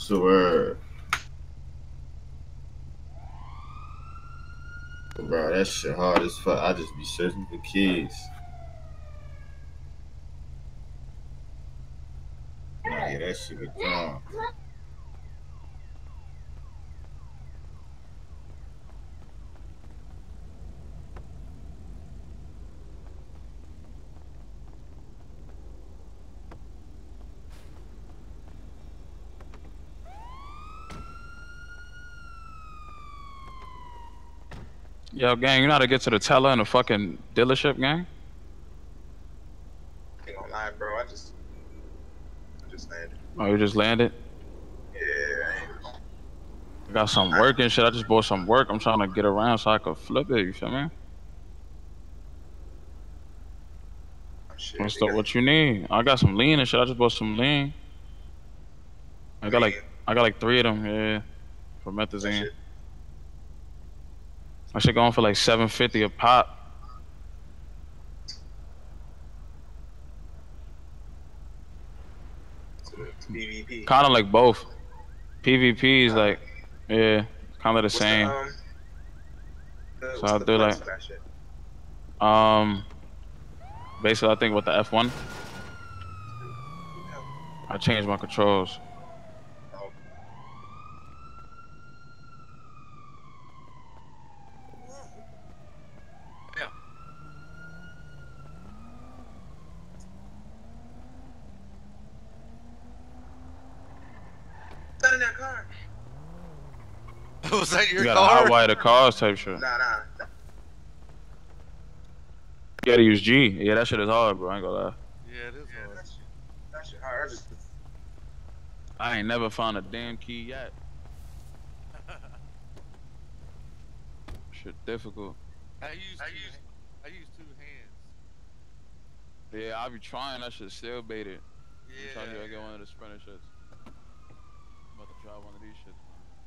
Swear. Bro, that shit hard as fuck. I just be searching for keys. Nah, yeah, that shit be gone. Yo, gang, you know how to get to the teller in the fucking dealership, gang? I ain't gonna lie, bro. I just landed. Oh, you just landed? Yeah, I got some work and shit. I just bought some work. I'm trying to get around so I could flip it, you feel me? shit. What's up? What you need? I got some lean and shit. I just bought some lean. I got like 3 of them, yeah, for methazine. I should going for like $7.50 a pop. PvP. Kind of like both. PvP is like, yeah, kind of the same. So I'll do like, basically I think with the F1, I changed my controls. In that car. Was that your you car? gotta hotwire the cars type shit. Nah. You gotta use G. Yeah, that shit is hard, bro. I ain't gonna lie. Yeah, it is hard. That shit hard. I ain't never found a damn key yet. Shit difficult. I use 2 hands. Yeah, I be trying. That shit still baited. Yeah. I'm trying to get one of the sprinter shits. I'm about to try one of these shits.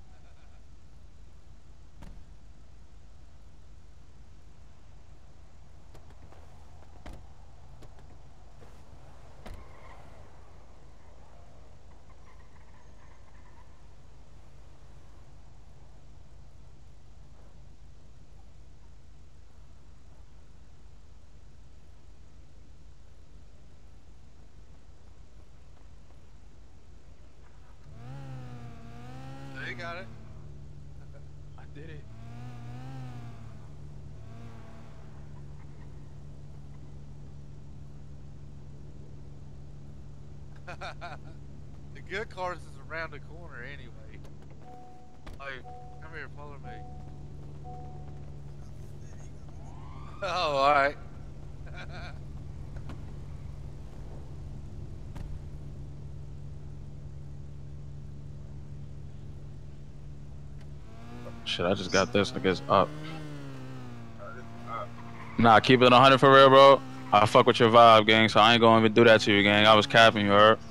They got it. I did it. The good cars is around the corner anyway. Like, come here, follow me. Oh, alright. Shit, I just got this niggas up. Nah, keep it 100 for real, bro. I fuck with your vibe, gang, so I ain't gonna even do that to you, gang. I was capping, you heard?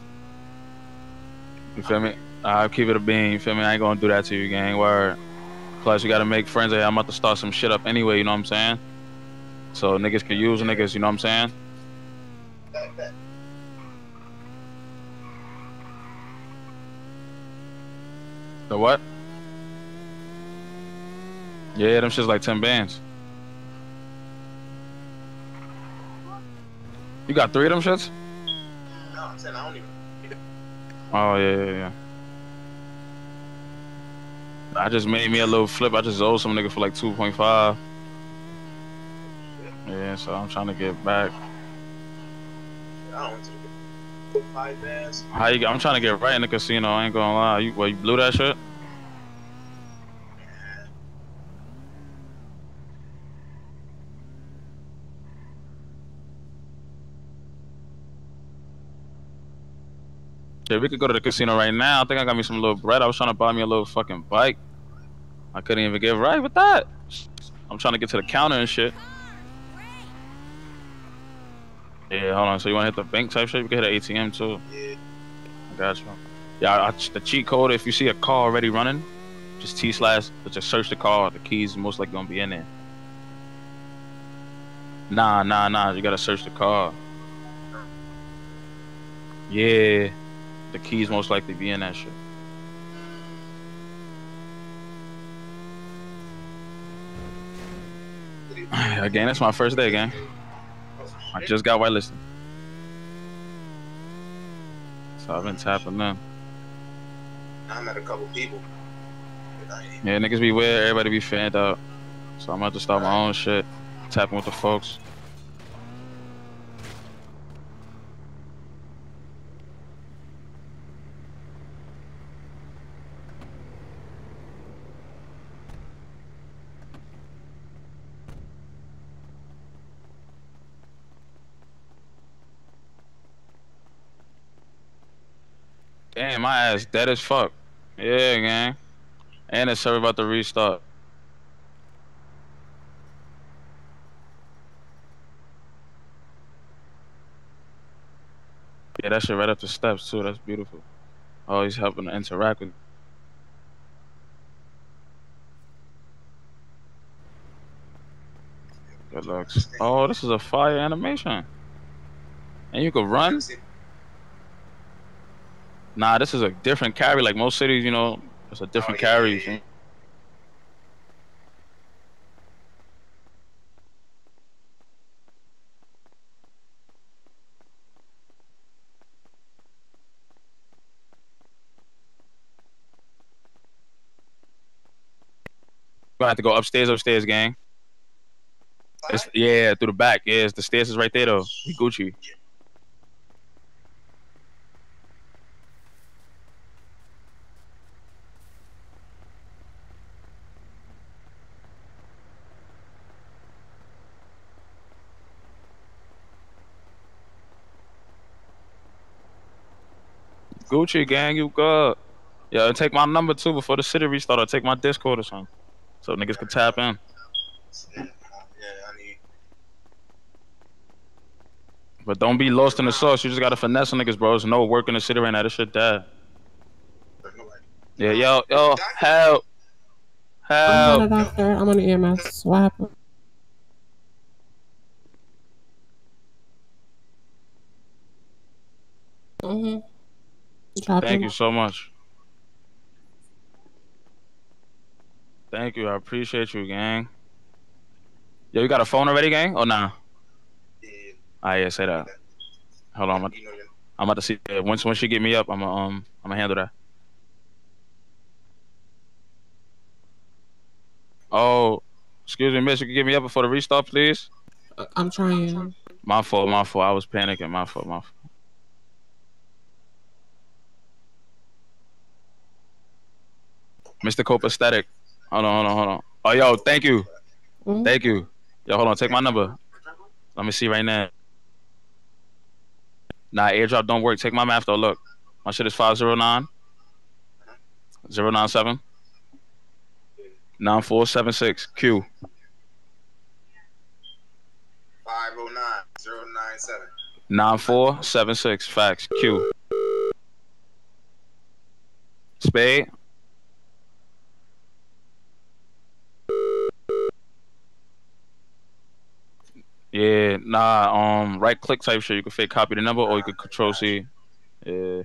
You feel me? I'll keep it a bean, you feel me? I ain't gonna do that to you, gang. Word. Plus, you gotta make friends. I'm about to start some shit up anyway, you know what I'm saying? So niggas can use niggas, you know what I'm saying? The what? Yeah, them shit's like 10 bands. You got 3 of them shits? No, I'm saying I don't even. Oh, yeah. I just made me a little flip. I just owed some nigga for like 2.5. Yeah, so I'm trying to get back. I don't want to 5 bands. I'm trying to get right in the casino. I ain't gonna lie. You blew that shit? Yeah, we could go to the casino right now. I think I got me some little bread. I was trying to buy me a little fucking bike. I couldn't even get right with that. I'm trying to get to the counter and shit. Yeah, hold on. So you want to hit the bank type shit? We can hit an ATM too. Yeah. I got you. Yeah, the cheat code, if you see a car already running, just just search the car. The keys most likely gonna be in there. Nah. You gotta search the car. Yeah. The keys most likely be in that shit. Again, that's my first day, gang. I just got whitelisted. So I've been tapping them. I met a couple people. Yeah, niggas be weird, everybody be fanned out. So I'm about to start my own shit. Tapping with the folks. Damn, my ass dead as fuck. Yeah, gang. And the server about to restart. Yeah, that shit right up the steps too. That's beautiful. Always helping to interact with. Good looks. Oh, this is a fire animation. And you could run? Nah, this is a different carry. Like most cities, you know, it's a different carry. You feel me? We're gonna have to go upstairs, gang. Yeah, through the back. Yeah, the stairs is right there though. We Gucci. Gucci gang, you good. Yeah, and take my number too before the city restart, or take my Discord or something. So niggas can tap in. Yeah, I need. But don't be lost in the sauce. You just gotta finesse niggas, bro. There's no work in the city right now. This shit dead. Yeah, yo, help. I'm Help. not a doctor. I'm on the EMS. What happened? Thank you so much. Thank you. I appreciate you, gang. Yo, you got a phone already, gang? Or nah? Yeah. Yeah, say that. Hold on, I'm about to see. Once you get me up, I'm gonna handle that. Oh, excuse me, miss. You can get me up before the restart, please. I'm trying. My fault. I was panicking. My fault. Mr. Copacetic. Hold on. Oh, yo, thank you. Thank you. Yo, hold on. Take my number. Let me see right now. Nah, airdrop don't work. Take my math though. Look, my shit is 509 097 9476 Q. 509 097 9476 facts Q. Spade. Yeah, nah. Right click type shit. You can fake copy the number, or you could Control C. Yeah.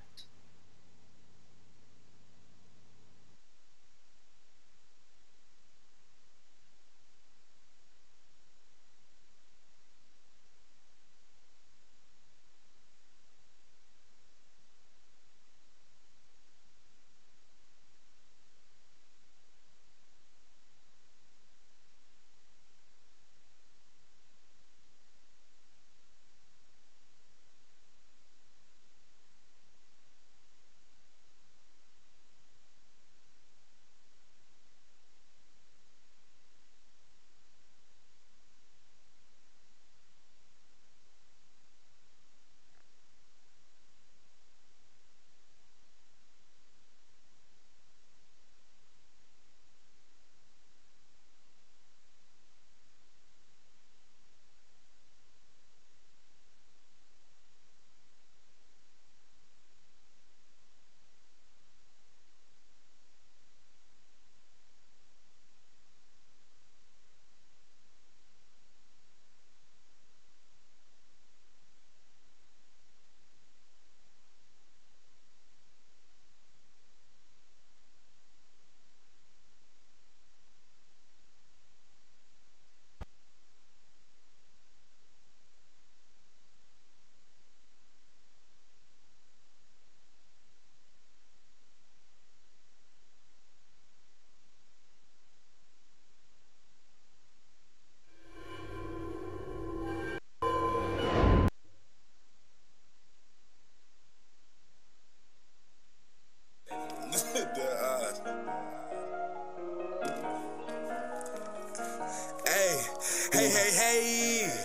Hey, hey, hey.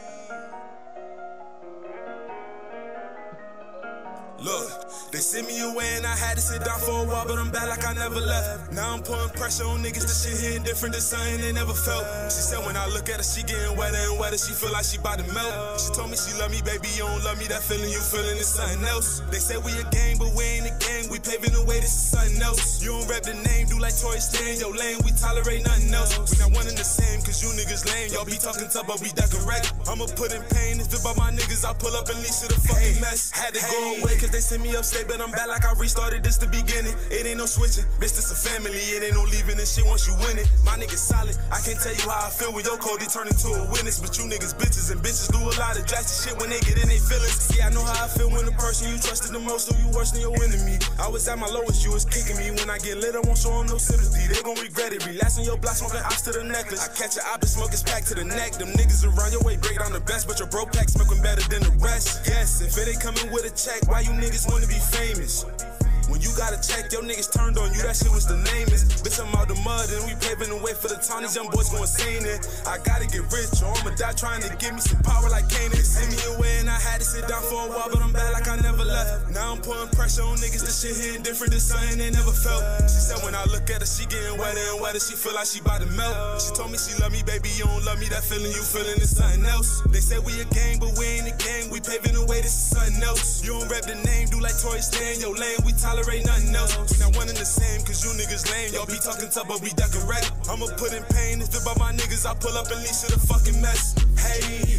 Look, they sent me away and I had to sit down for a while, but I'm back like I never left. Now I'm putting pressure on niggas, this shit hitting different than something they never felt. She said when I look at her, she getting wetter and wetter, she feel like she bout to melt. She told me she love me, baby, you don't love me, that feeling you feeling is something else. They said we a gang, but we ain't a gang, we paving the way, this is something else. You don't rep the name, do like Tory Stan, your lane, we tolerate nothing else. We not one and the same, cause you niggas lame, y'all be talking tough, but we ducking wreck. I'ma put in pain, if it about my niggas, I pull up and leave to the fucking mess. Had to go away, cause they sent me upstate, but I'm back like I restarted this the beginning. It ain't no switching, bitch, this a family, it ain't no leaving this shit once you win it. My niggas solid, I can't tell you how I feel when your code turn into a witness. But you niggas bitches, and bitches do a lot of drastic shit when they get in they feelings. See, I know how I feel when the person you trusted the most, so you worse than your enemy. I was at my lowest, you was kicking me. When I get lit, I won't show them no sympathy. They gon' regret it, relapse on your block, smoking ops to the necklace. I catch your op and smoke his pack to the neck. Them niggas around your way break down the best, but your broke pack smoking better than the rest. Yes, if it ain't coming with a check, why you niggas wanna be famous? When you got a check, your niggas turned on you, that shit was the namest. Bitch, I'm out the mud and we paving the way for the town. These young boys going insane and I gotta get rich or I'ma die trying to give me some power like Canaan. They sent me away and I had to sit down for a while, but I'm back like I never left. Now I'm putting pressure on niggas, this shit hitting different than something they never felt. She said when I look at her, she getting wetter and wetter, she feel like she bout to melt. She told me she love me, baby, you don't love me, that feeling you feeling is something else. They said we a gang, but we ain't a gang, we paving the way, this is something else. You don't rep the name, do like Tory Stan, your lane, we tolerate nothing else. We not one and the same, cause you niggas lame. Y'all be talking tough, but we ducking wreck. I'ma put in pain, if it about my niggas, I pull up and leave to the fucking mess. Hey.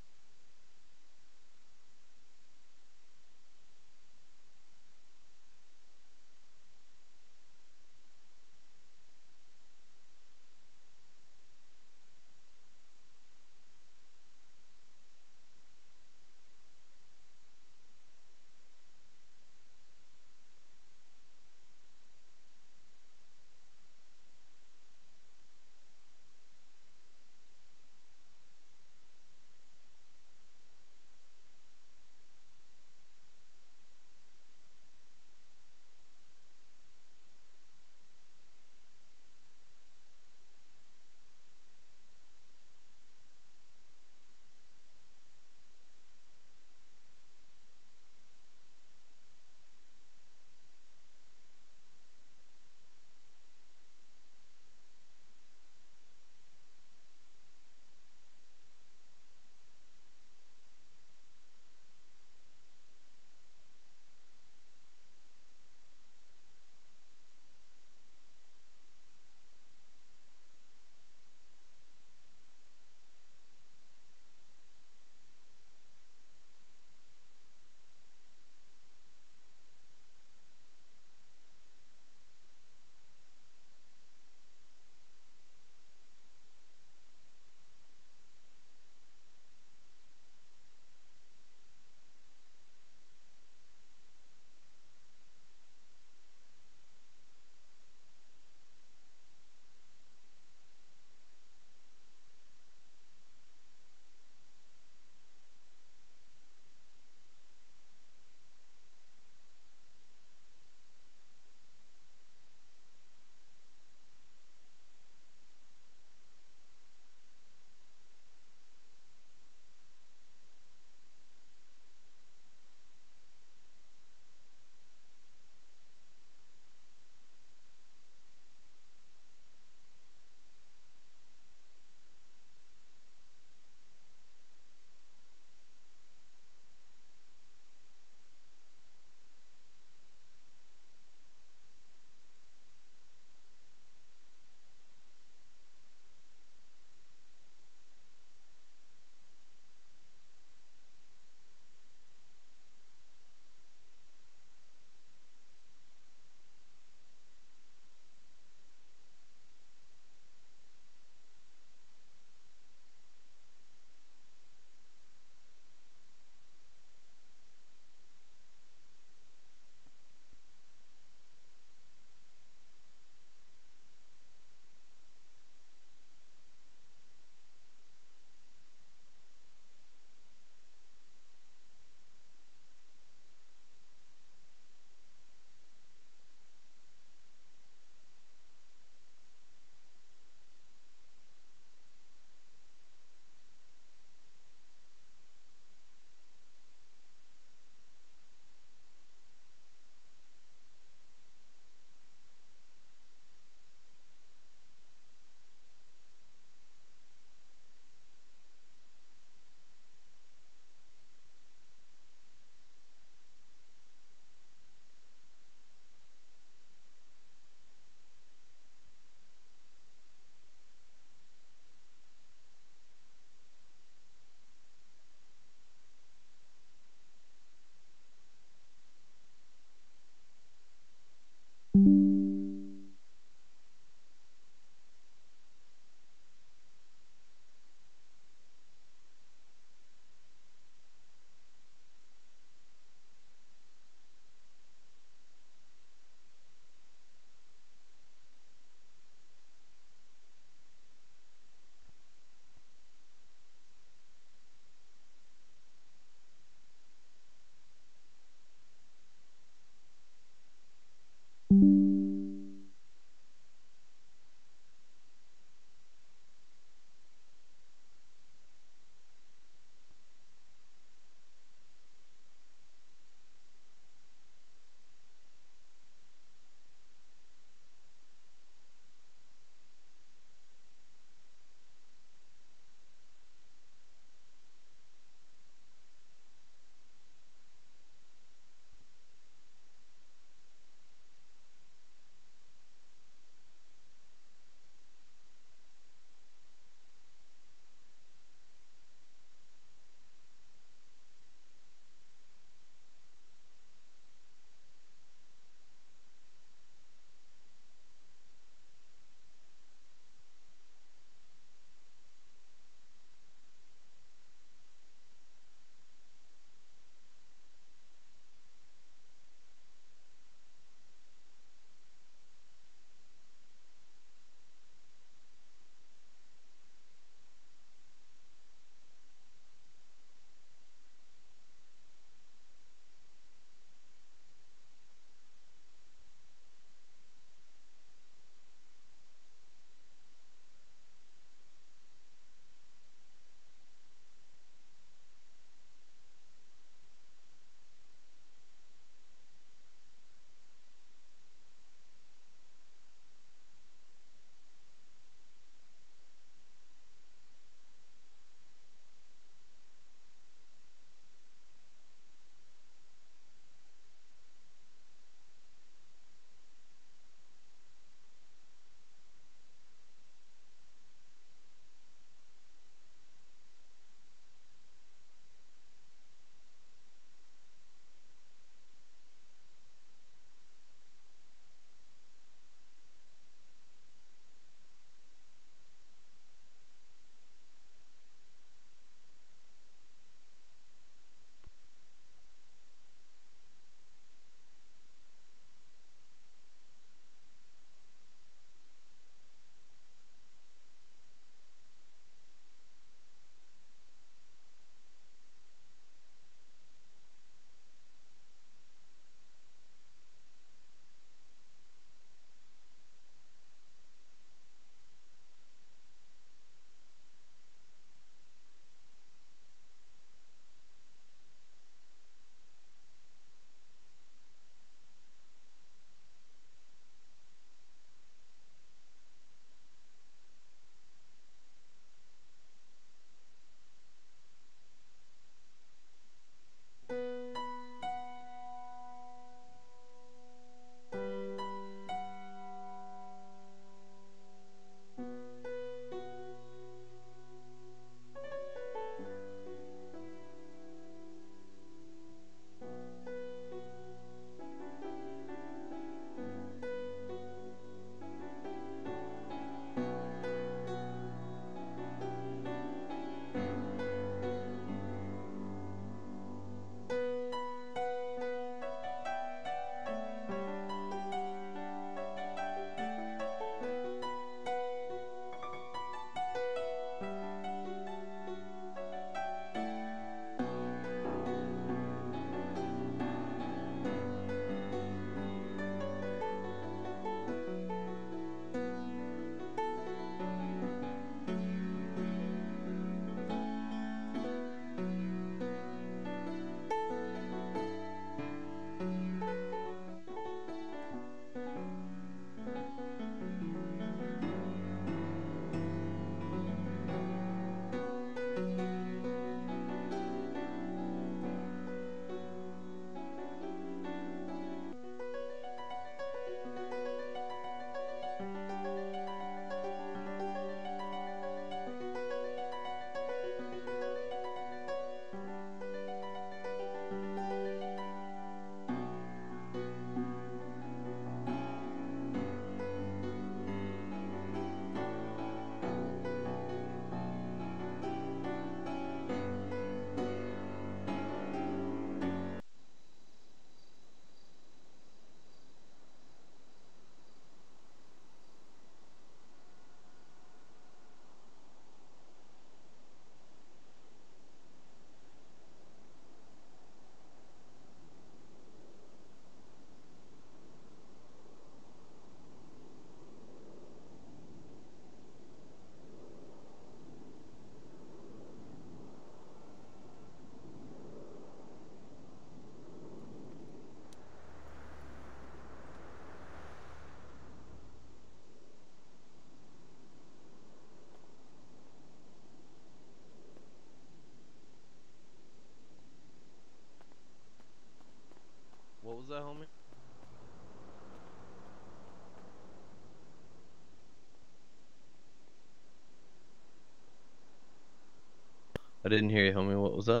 I didn't hear you, homie. What was that?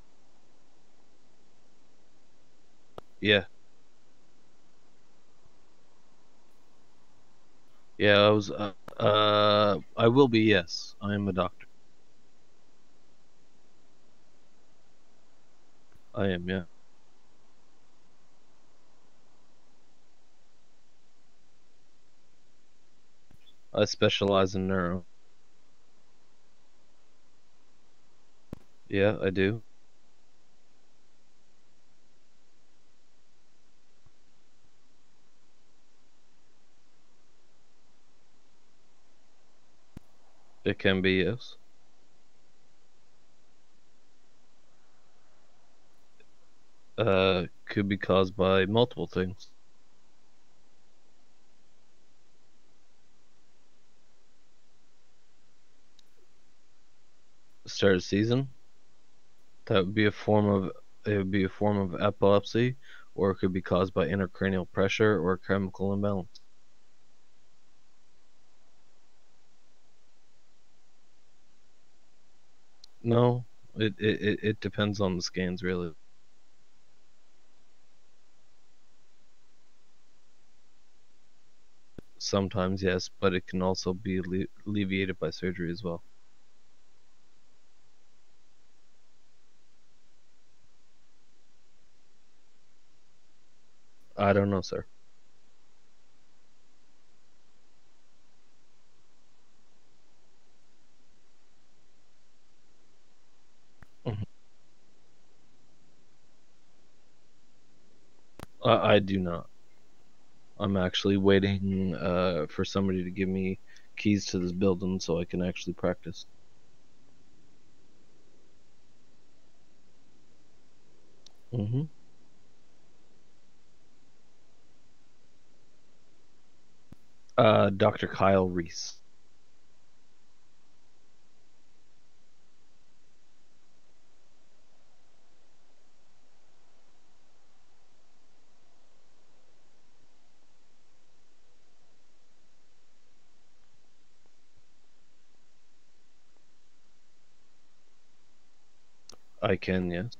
Yeah. Yeah, I will be, yes. I am a doctor. I am, yeah. I specialize in neuro. Yeah, I do. It can be, yes. Could be caused by multiple things. Start of season. That would be a form of epilepsy, or it could be caused by intracranial pressure or chemical imbalance. No, it depends on the scans, really. Sometimes, yes, but it can also be alleviated by surgery as well. I don't know, sir. Mhm. I do not. I'm actually waiting for somebody to give me keys to this building so I can actually practice. Mm-hmm. Dr. Kyle Reese. I can, yes.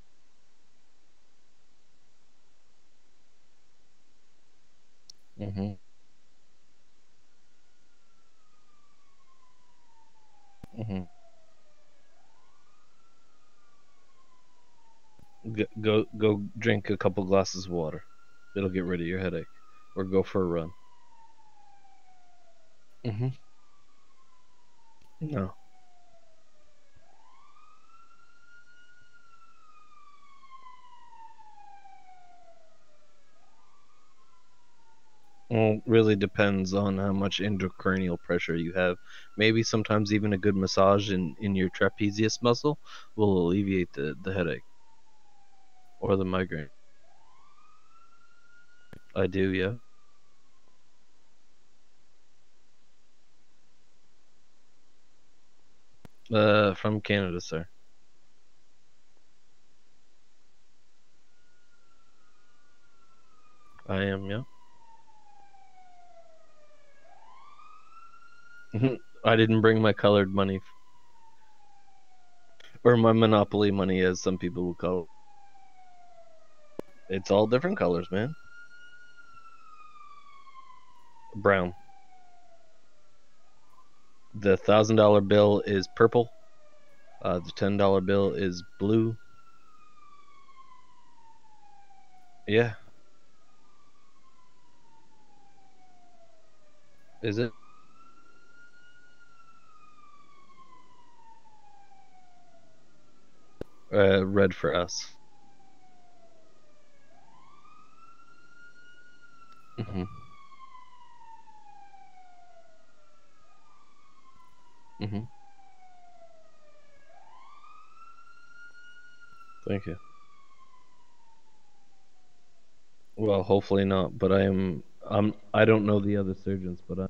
Mm-hmm. Mm-hmm. Go drink a couple glasses of water. It'll get rid of your headache. Or go for a run. Mm-hmm. No. Well, really depends on how much intracranial pressure you have. Maybe sometimes even a good massage in your trapezius muscle will alleviate the headache or the migraine. I do, yeah. From Canada, sir. I am, yeah. I didn't bring my colored money, or my monopoly money, as some people will call it. It's all different colors, man. Brown. The $1,000 bill is purple. The $10 bill is blue. Yeah. Is it? Red for us. Mm-hmm. Mm-hmm. Thank you. Well, hopefully not, but I don't know the other surgeons, but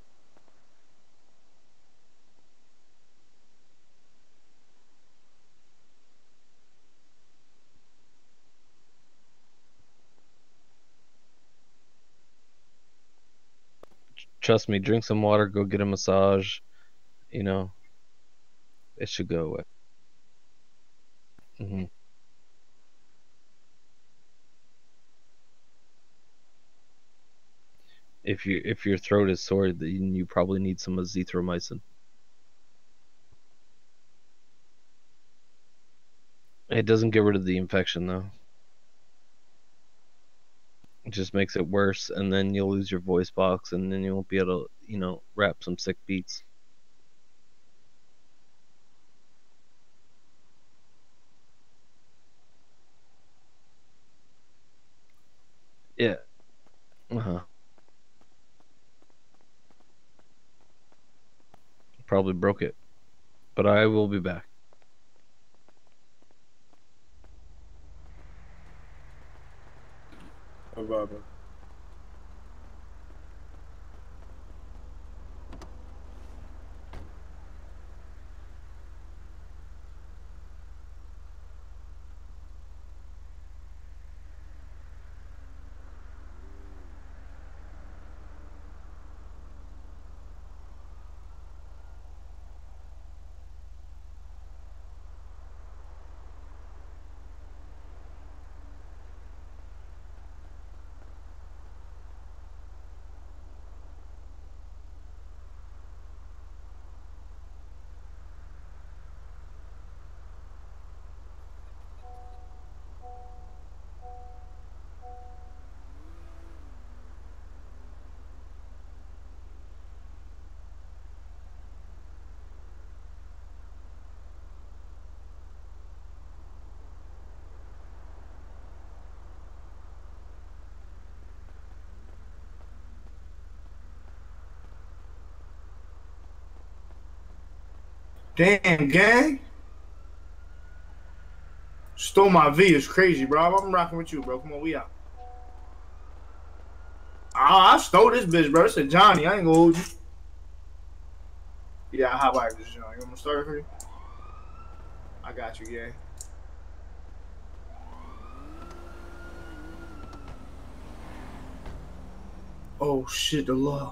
trust me, drink some water, go get a massage, you know, it should go away. Hmm. If your throat is sore, then you probably need some azithromycin. It doesn't get rid of the infection though. It just makes it worse, and then you'll lose your voice box, and then you won't be able to, rap some sick beats. Yeah. Uh-huh. Probably broke it. But I will be back. Bye-bye. Damn, gang. Stole my V. It's crazy, bro. I'm rocking with you, bro. Come on, we out. I stole this bitch, bro. It's a Johnny. I ain't gonna hold you. Yeah, how about this, Johnny? You want me to start it for you? I got you, gang. Oh, shit, the law.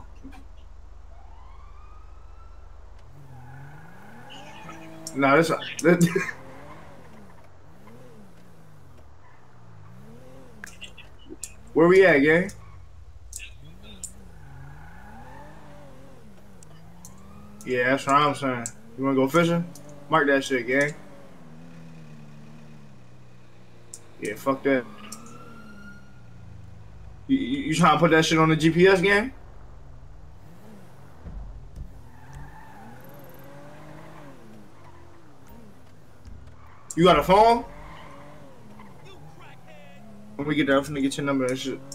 Nah, that's where we at, gang? Yeah, that's what I'm saying. You wanna go fishing? Mark that shit, gang. Yeah, fuck that. You trying to put that shit on the GPS, gang? You got a phone? When we get there, I'm finna get your number and shit.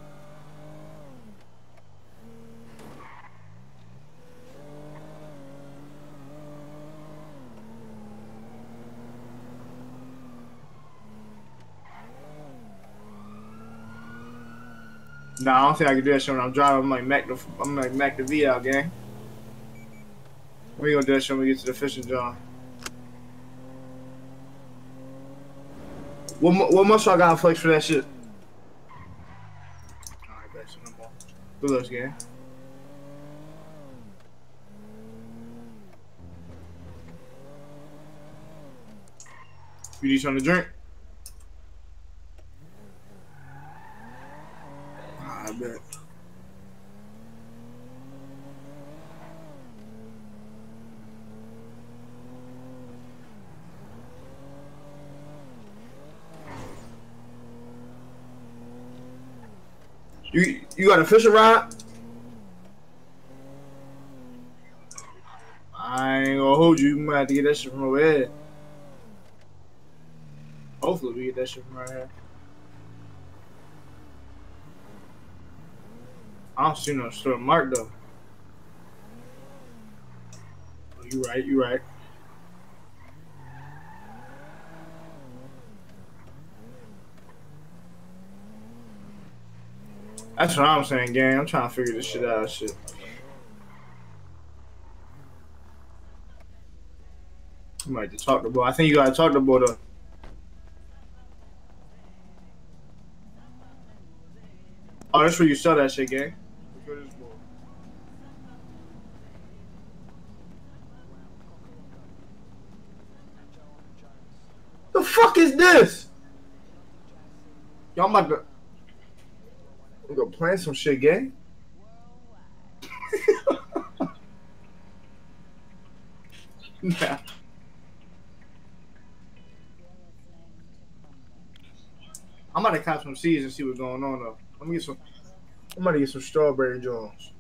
Nah, I don't think I can do that shit when I'm driving. I'm like Mac the V out, gang. We gonna do that shit when we get to the fishing job. What muscle I gotta flex for that shit? Alright, bet no more. Good looks, gang. You need something to drink? I bet. You got a fishing rod? I ain't gonna hold you. You might have to get that shit from over here. Hopefully we get that shit from right here. I don't see no store mark though. Oh, you right, you right. That's what I'm saying, gang. I'm trying to figure this shit out. Shit. You might have to talk to boy. I think you gotta talk to boy though. Oh, that's where you sell that shit, gang. The The fuck is this? Y'all about to... I'm gonna plan some shit, gang. Nah. I'm about to cop some seeds and see what's going on though. Let me get some. I'm about to get some strawberry Jones.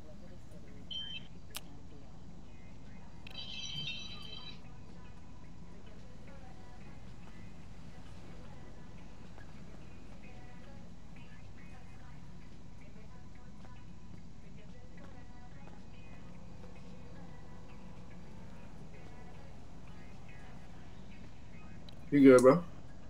You good, bro?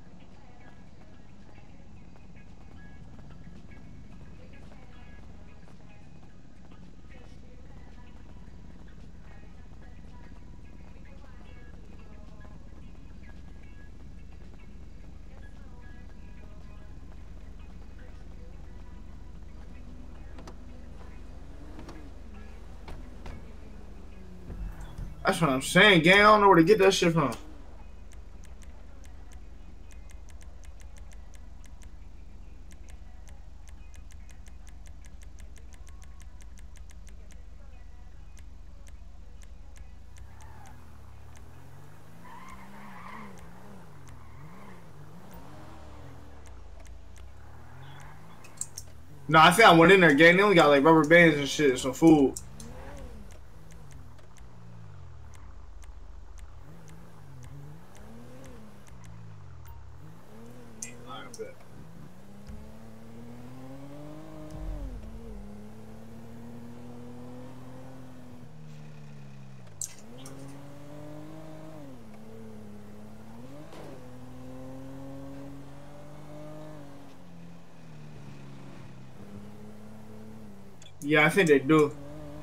That's what I'm saying, gang. I don't know where to get that shit from. No, I think I went in there, gang. They only got like rubber bands and shit, some food. Yeah, I think they do.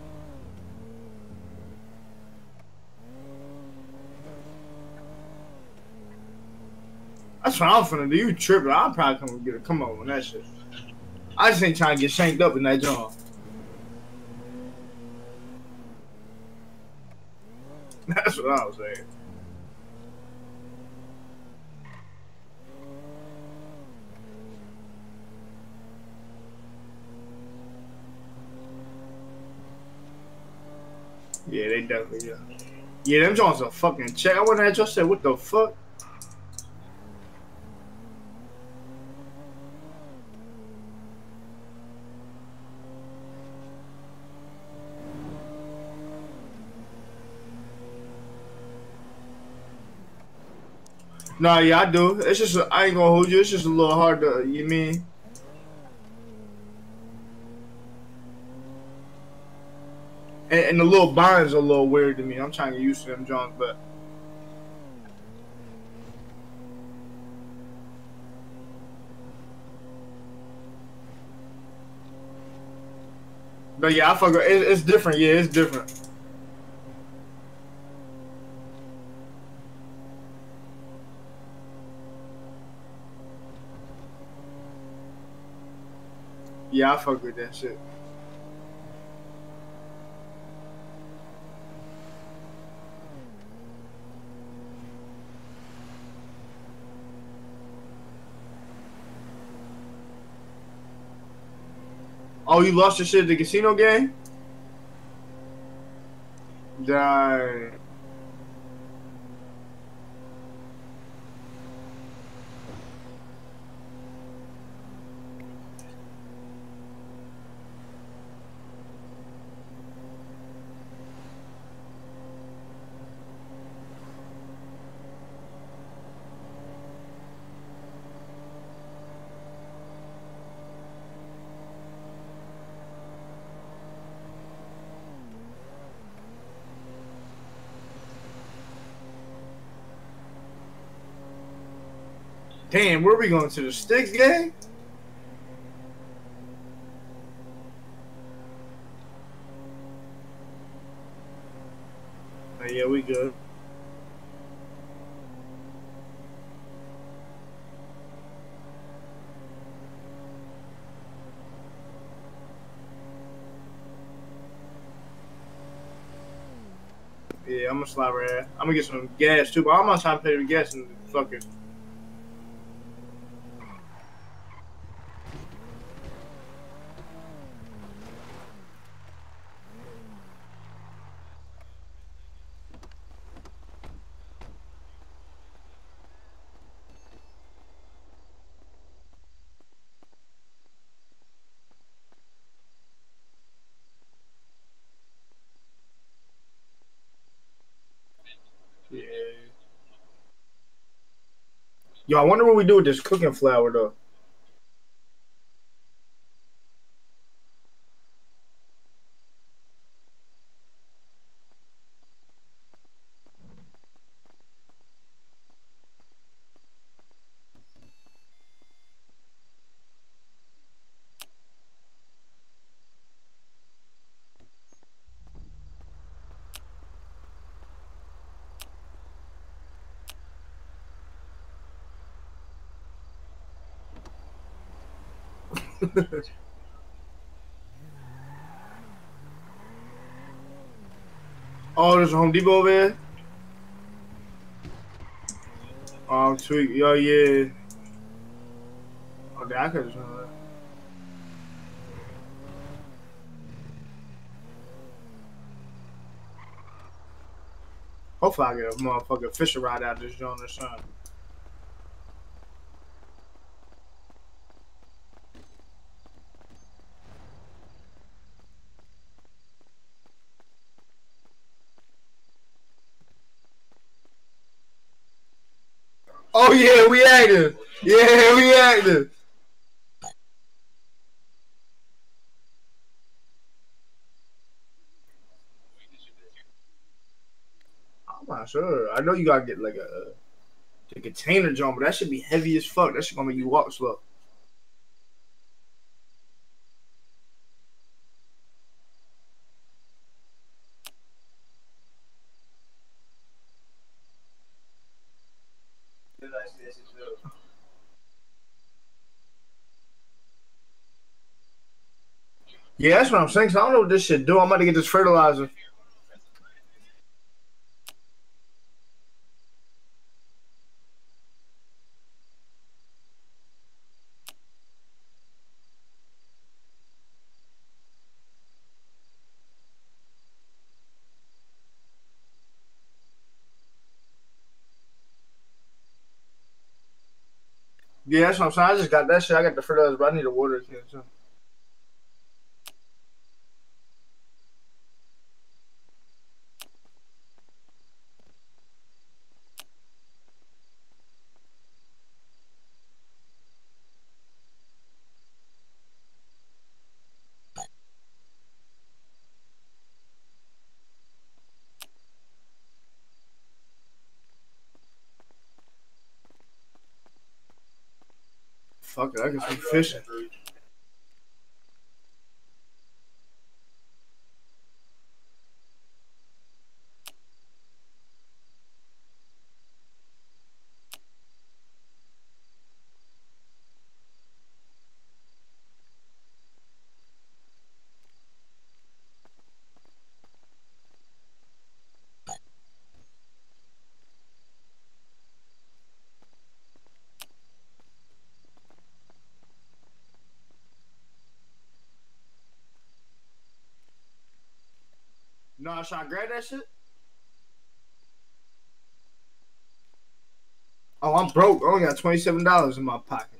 That's what I'm finna do. You tripping. I'll probably come up on that shit. I just ain't trying to get shanked up in that joint. That's what I was saying. Yeah, they definitely, yeah. Yeah, them joints are fucking check. I went at your said, what the fuck? Nah, yeah, I do. It's just, I ain't gonna hold you. It's just a little hard to, you mean? And the little binds are a little weird to me. I'm trying to get used to them Johns, but yeah, I fuck with it. It's different. Yeah, it's different. Yeah, I fuck with that shit. Oh, you lost your shit at the casino game? Dang. Damn, where we going to the Sticks game? Oh, yeah, we good. Yeah, I'm gonna slide right there. I'm gonna get some gas too, but I'm not trying to pay the gas in the fucking Yo, I wonder what we do with this cooking flour though. Oh, there's a Home Depot over there. Oh, sweet. Yo, yeah. Okay, I could have done that. Hopefully I get a motherfucking fishing rod out this joint or something. Oh yeah, we active. Yeah, we active. I'm not sure. I know you gotta get like a container jump, but that should be heavy as fuck. That shit gonna make you walk slow. Yeah, that's what I'm saying. So I don't know what this shit do. I'm about to get this fertilizer. Yeah, that's what I'm saying. I just got that shit. I got the fertilizer, but I need a water can too. Fuck it, I can some fishing. No, should I grab that shit? Oh, I'm broke. I only got $27 in my pocket.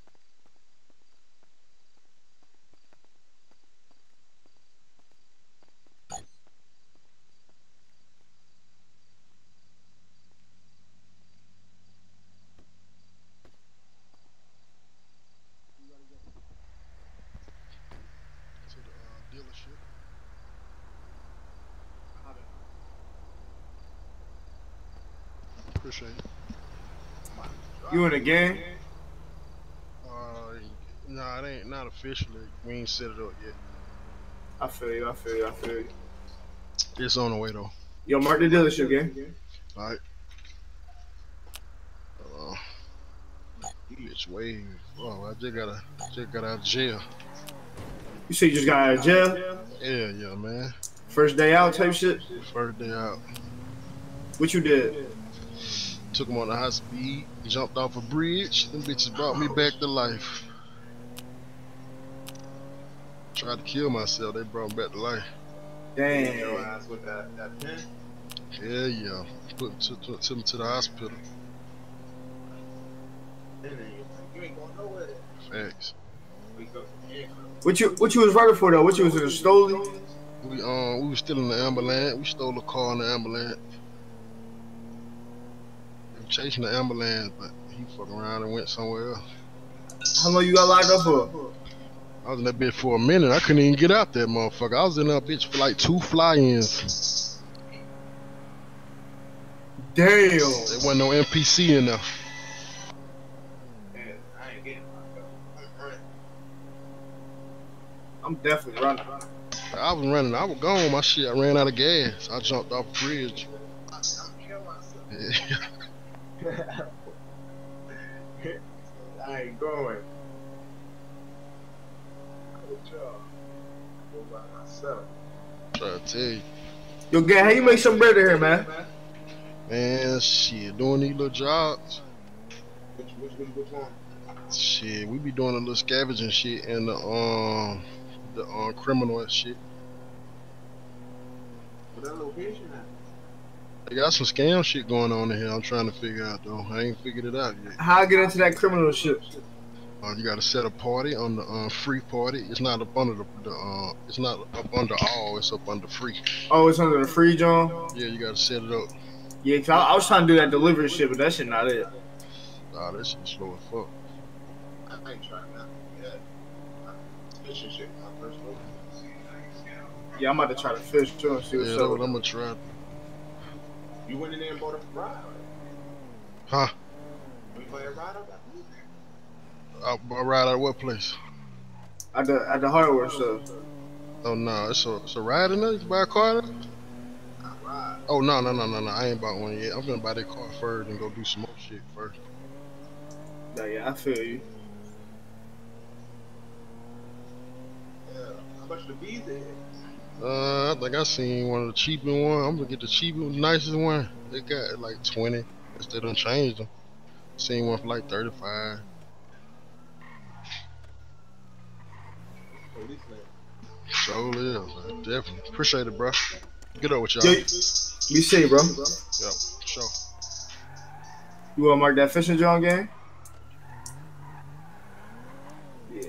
To the dealership. Appreciate it. You in the game? Nah, it ain't not officially. We ain't set it up yet. I feel you. I feel you. I feel you. It's on the way though. Yo, mark the dealership game. All right. Bitch, wave. Oh, I just got out of jail. You say you just got out of jail? Yeah, man. First day out type shit? First day out. What you did? Took him on the high speed, jumped off a bridge. Them bitches brought me back to life. Tried to kill myself, they brought me back to life. Damn. Your ass with that pin? Hell yeah. Took me to the hospital. You ain't going nowhere. Facts. What you was running for though? What you was in a stolen? We was still in the ambulance. We stole a car in the ambulance. We were chasing the ambulance, but He fucking around and went somewhere else. How long you got locked up for? I was in that bitch for a minute. I couldn't even get out that motherfucker. I was in that bitch for like 2 fly-ins. Damn. There wasn't no NPC in there. Man, I ain't getting locked up. I'm definitely running. I was running. I was gone. My shit. I ran out of gas. I jumped off the bridge. Yeah. I ain't going. Go by myself. Try to tell you. Yo, gang, how you make some bread in here, man? Man, shit. Doing these little jobs. Which one? Shit, we be doing a little scavenging shit and the criminal and shit. Where that location at? They got some scam shit going on in here. I'm trying to figure out though. I ain't figured it out yet. How I get into that criminal shit? You gotta set a party on the free party. It's not up under it's not up under all. It's up under free. Oh, it's under the free John? Yeah, you gotta set it up. Yeah, cause I was trying to do that delivery shit, but that shit not it. Nah, that shit slow as fuck. I ain't trying that yet. Fishing shit, my first one. Yeah, I'm about to try to fish too and see what's Yeah, that's up. what I'm gonna try. You went in there and bought a ride? Huh? You bought a ride up? I ride out of what place? At the hardware store. Oh no, it's a ride in there. You can buy a car there? Oh no. I ain't bought one yet. I'm gonna buy that car first and go do some more shit first. Yeah, I feel you. Yeah, how much the bees is? I think I seen one of the cheapest one. I'm gonna get the cheapest, nicest one. They got like 20. Guess they done changed them. Seen one for like 35. So is, man. Definitely. Appreciate it, bro. Get up with y'all. Yeah, you see, bro. Yep, sure. You wanna mark that fishing John game? Yeah.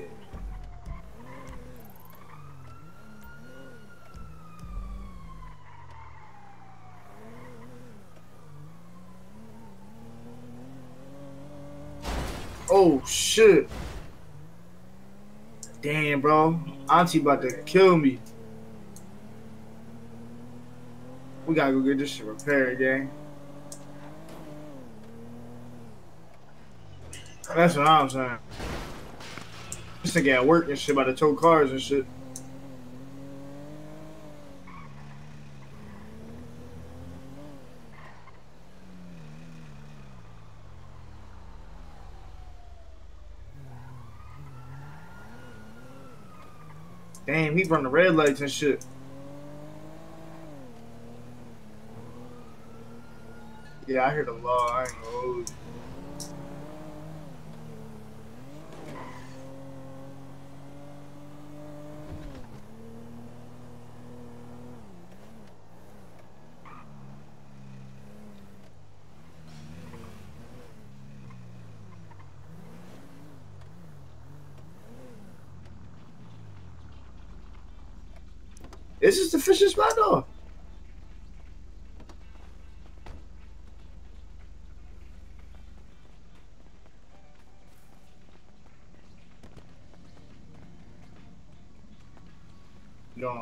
Oh shit. Damn, bro. Auntie about to kill me. We gotta go get this shit repaired, gang. That's what I'm saying. This nigga at work and shit about to tow cars and shit. Damn, he run the red lights and shit. Yeah, I hear the law. I ain't gonna hold you. Is this the fishing spot though? No.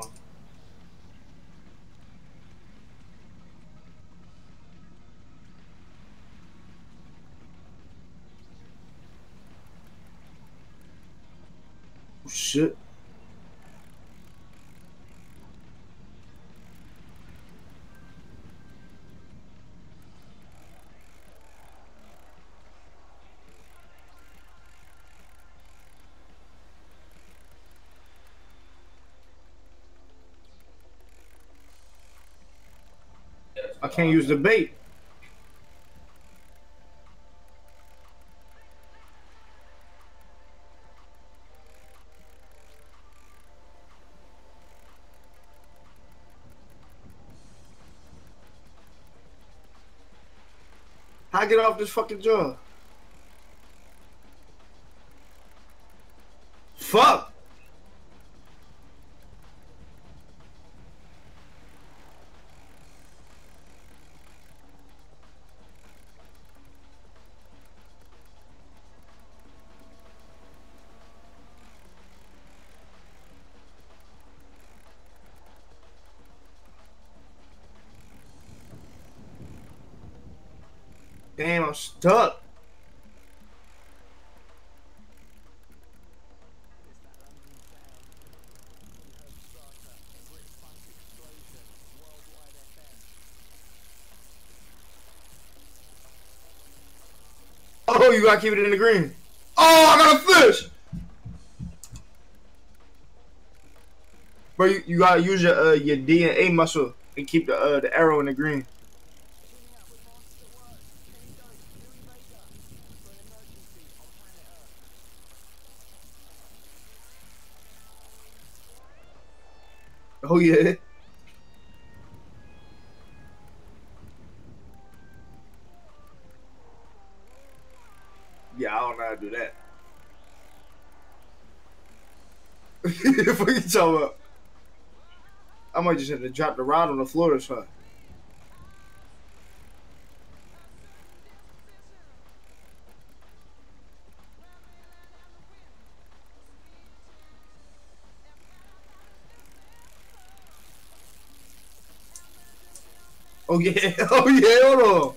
Oh, shit. I can't use the bait. How I get off this fucking jaw? Fuck! Damn, I'm stuck. Oh, you gotta keep it in the green. Oh, I got a fish. Bro, you gotta use your D and A muscle and keep the arrow in the green. Oh yeah. Yeah, I don't know how to do that. What are you talking about? I might just have to drop the rod on the floor or something. Oh yeah, oh yeah, hold on.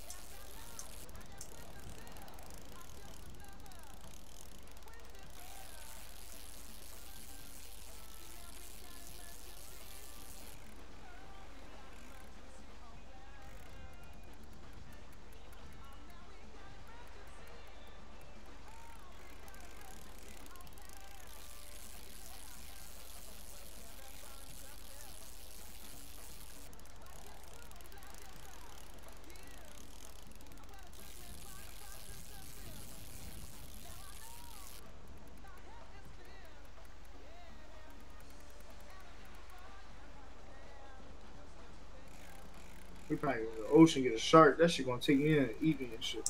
We probably go to the ocean, get a shark. That shit gonna take me in and eat me and shit.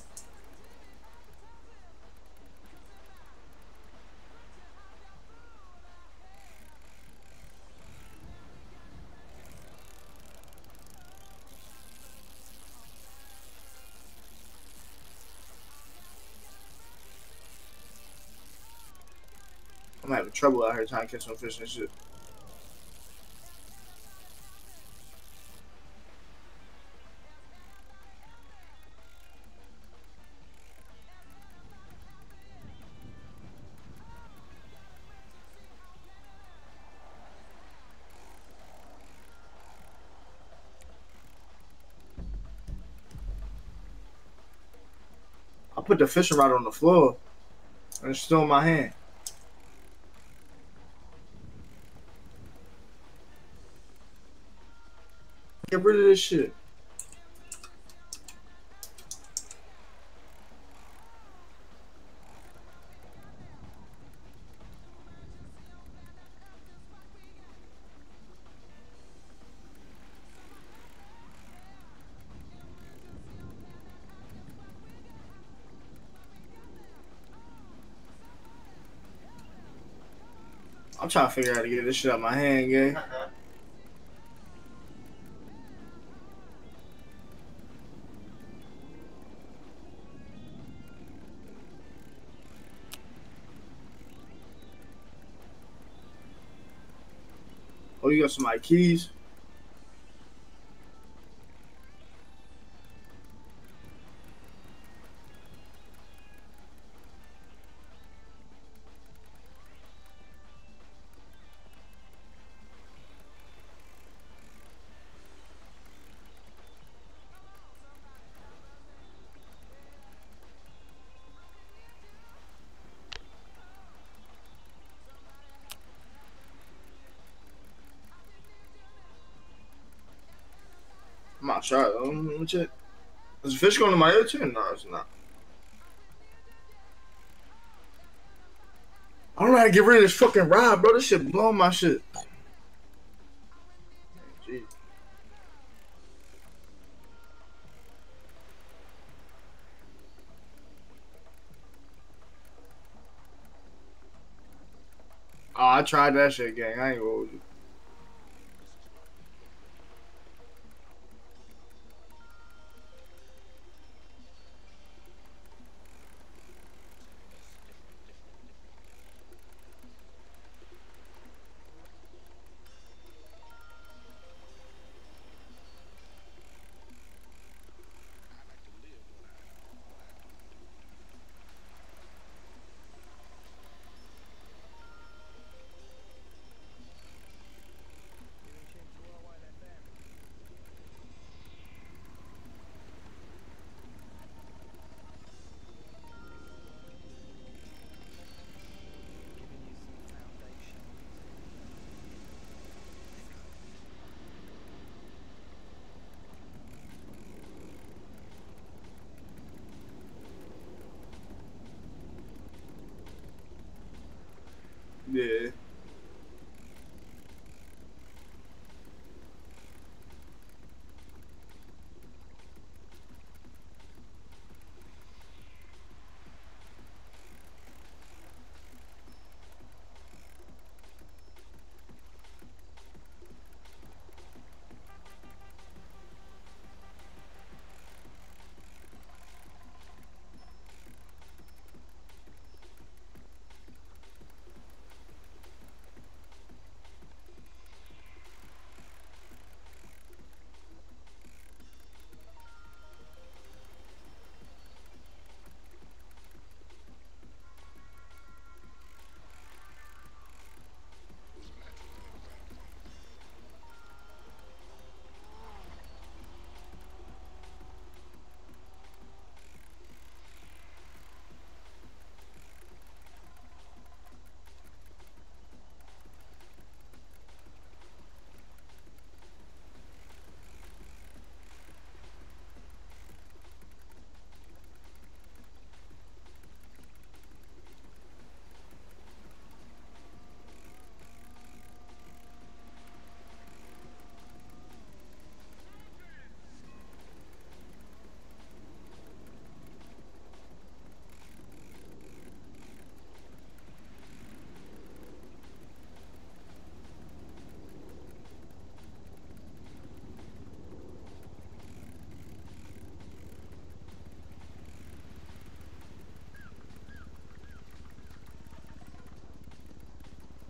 I'm having trouble out here trying to catch some fish and shit. I put the fishing rod on the floor and it's still in my hand. Get rid of this shit. I'm trying to figure out how to get this shit out of my hand, gang. Oh, you got some like keys? I'm not sure. Let me check. Is the fish going to my ear too? No, it's not. I don't know how to get rid of this fucking rod, bro. This shit blowing my shit. Jeez. Oh, I tried that shit, gang. I ain't gonna hold you.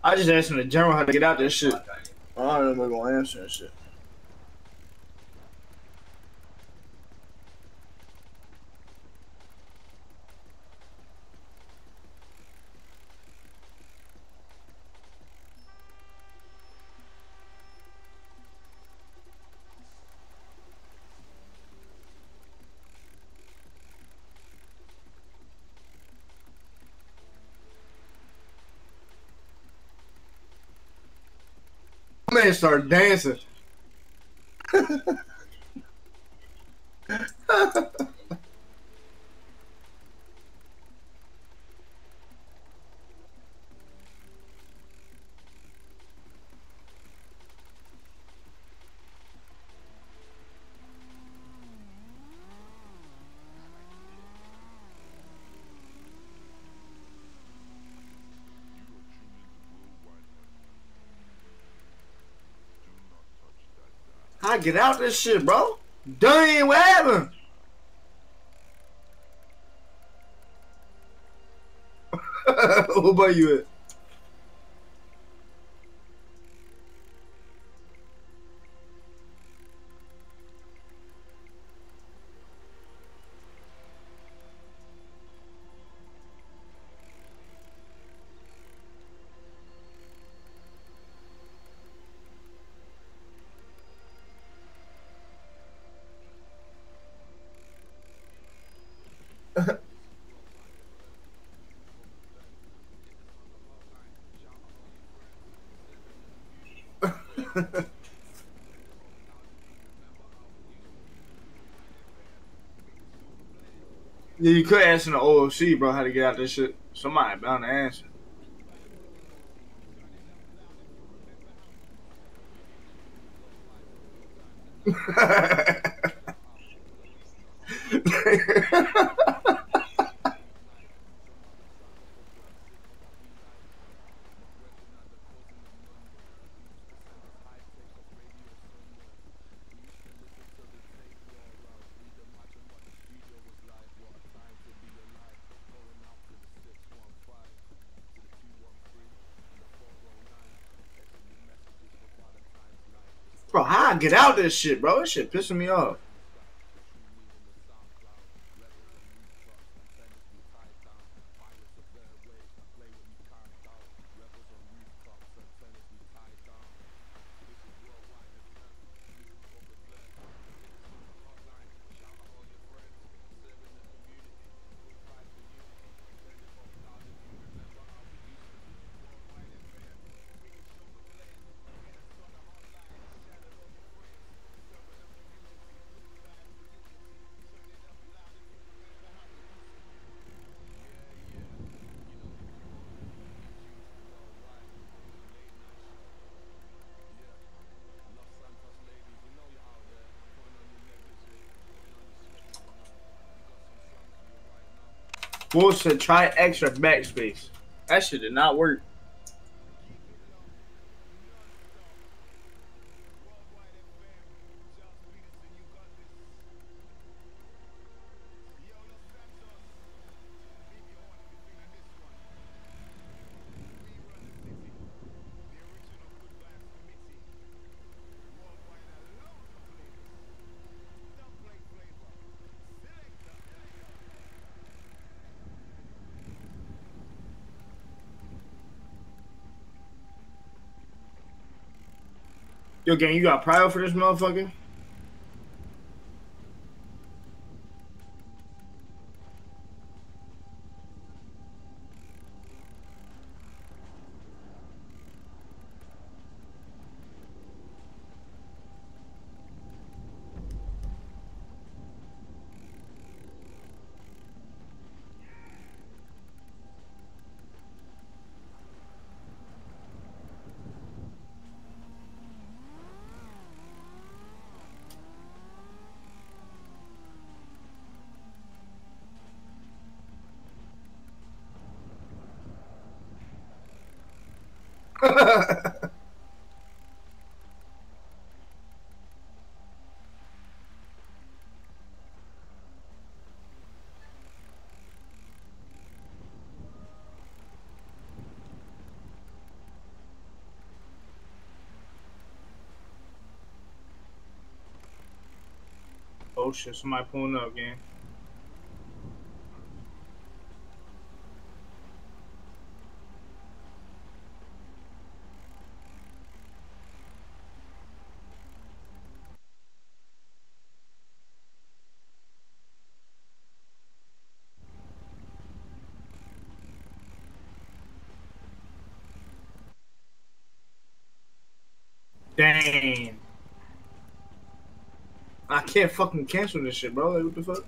I just asked him the general how to get out this shit. I don't know if I'm gonna answer that shit. Man started dancing. I get out this shit, bro. Dang, what happened? Who about you at? Yeah, you could ask in the OOC, bro, how to get out this shit. Somebody bound to answer. Bro, how I get out this shit, bro? This shit pissing me off. Bullshit, try extra backspace. That shit did not work. Yo, gang, you got prio for this motherfucker? Oh shit, somebody pulling up, gang. Dang. I can't fucking cancel this shit, bro. Like, what the fuck?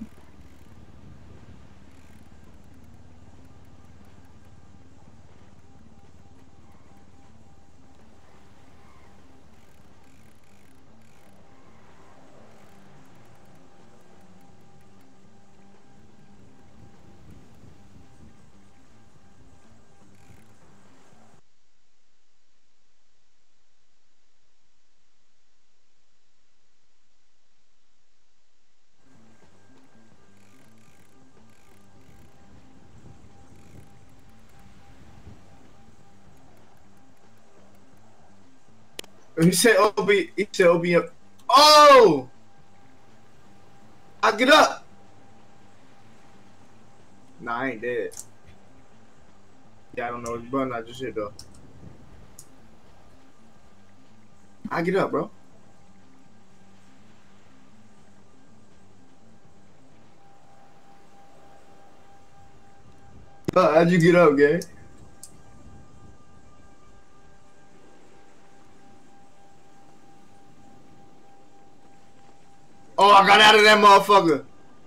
He said OB. He said OB up. Oh! I get up. Nah, I ain't dead. Yeah, I don't know which button I just hit though. I get up, bro. How'd you get up, gang? Oh, I got out of that motherfucker.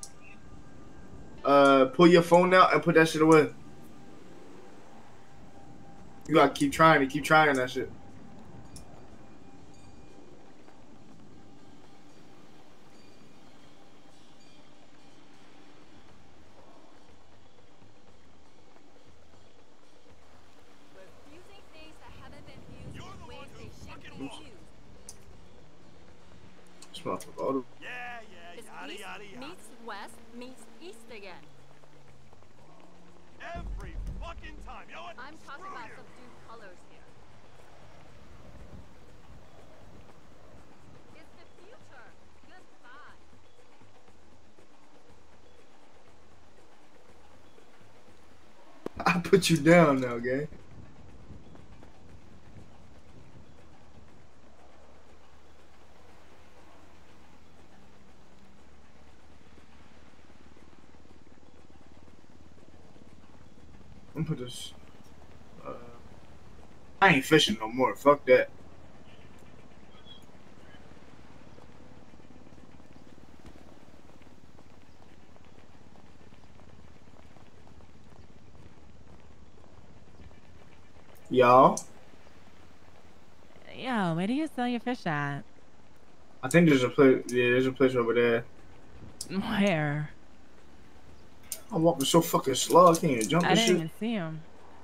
Pull your phone out and put that shit away. You gotta keep trying that shit. Motherfucker. It's East meets West meets East again. Every fucking time. You know what? I'm talking about subdued colors here. It's the future. Goodbye. I put you down now, gang. I'm gonna put this. I ain't fishing no more. Fuck that. Y'all. Yo, where do you sell your fish at? I think there's a place. Yeah, there's a place over there. Where? I'm walking so fucking slow. I can't even jump I this didn't shit. even see him.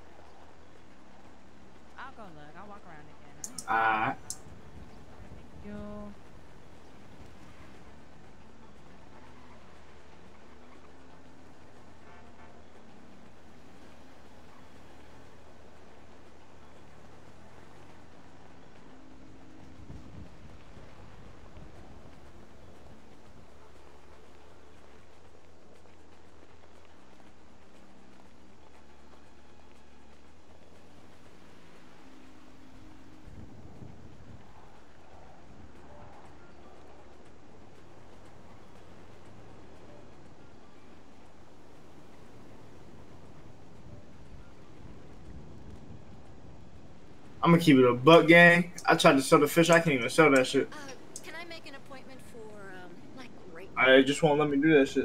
I'll go look. I'll walk around again. Alright. Yo. I'm gonna keep it a buck, gang. I tried to sell the fish. I can't even sell that shit. Can I make an appointment for like rate? I just won't let me do that shit.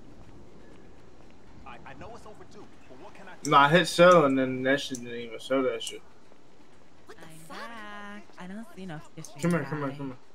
I know it's overdue, but what can I do? No, I hit sell and then that shit didn't even sell that shit. I'm back. I don't see no fish. Come here, come here, come here.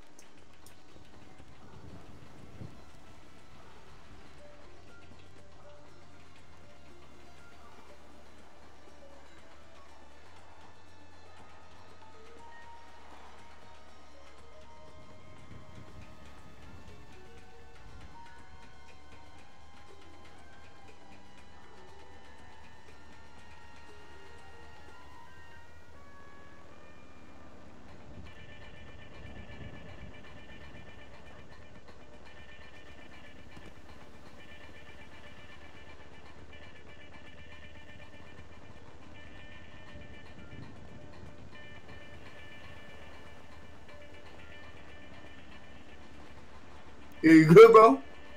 Yeah, you good, bro?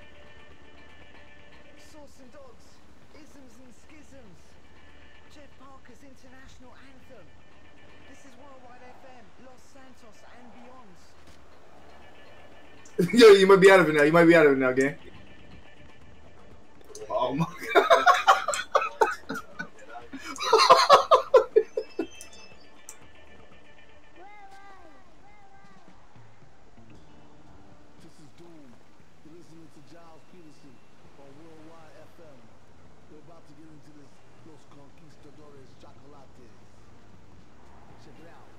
Sauce and dogs, isms and schisms. Jeff Parker's international anthem. This is Worldwide FM, Los Santos and beyond. Yo, you might be out of it now. You might be out of it now, gang. Oh my god. This is Doom. You're listening to Giles Peterson on Worldwide FM. We're about to get into this Los Conquistadores Chocolates. Check it out.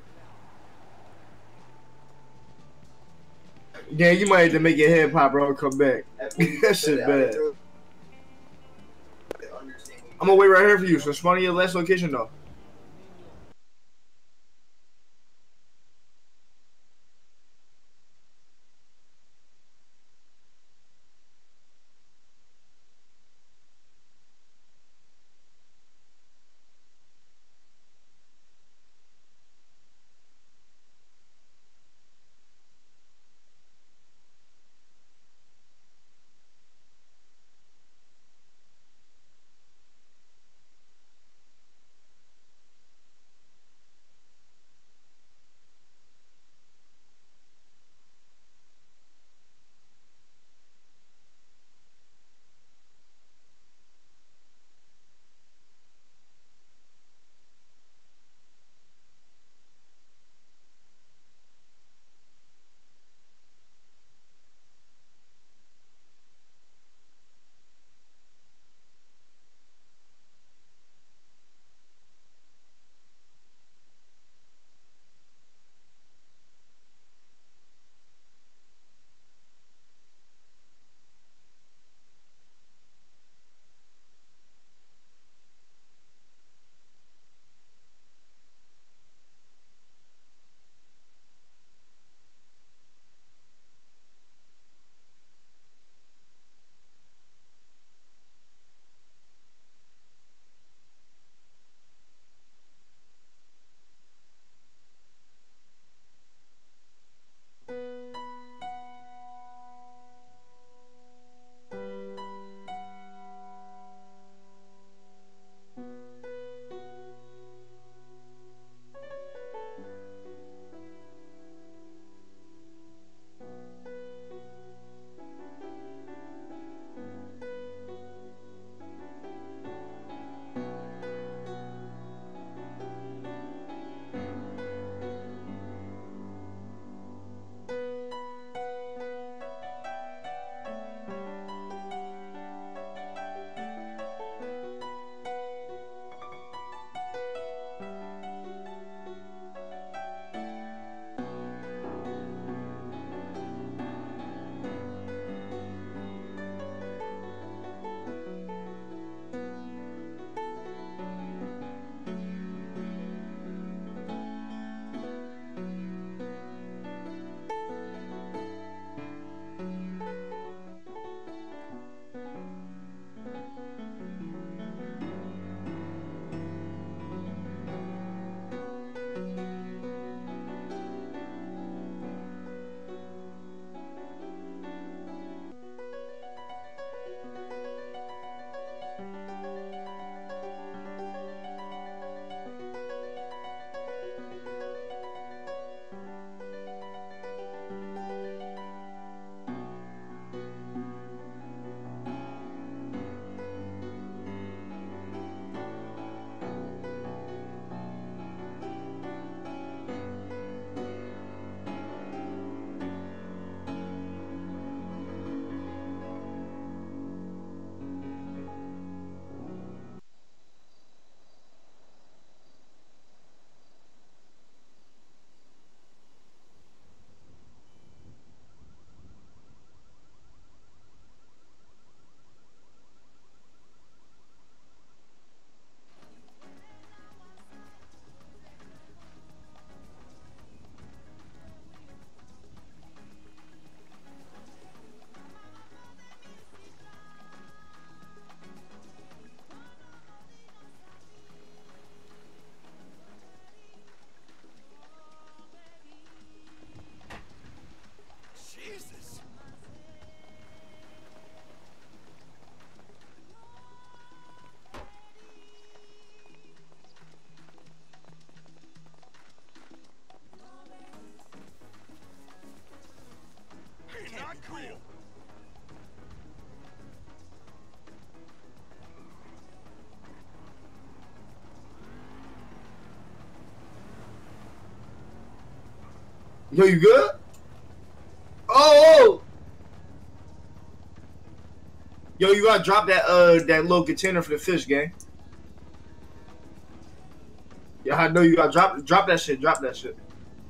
Yeah, you might have to make your head pop, bro, and come back. That shit bad. I'm gonna wait right here for you. So, spawn in your last location, though. Yo, you good? Oh! Yo, you gotta drop that that little container for the fish, gang. Yeah, I know you gotta drop that shit. Drop that shit.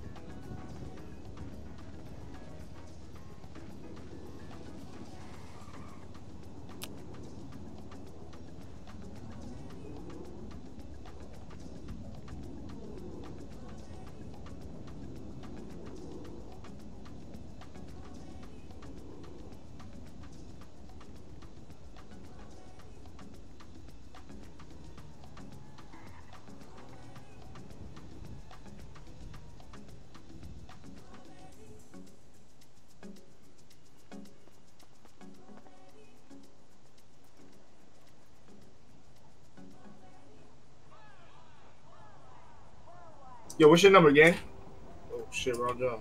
Yo, what's your number, gang? Oh shit, wrong job.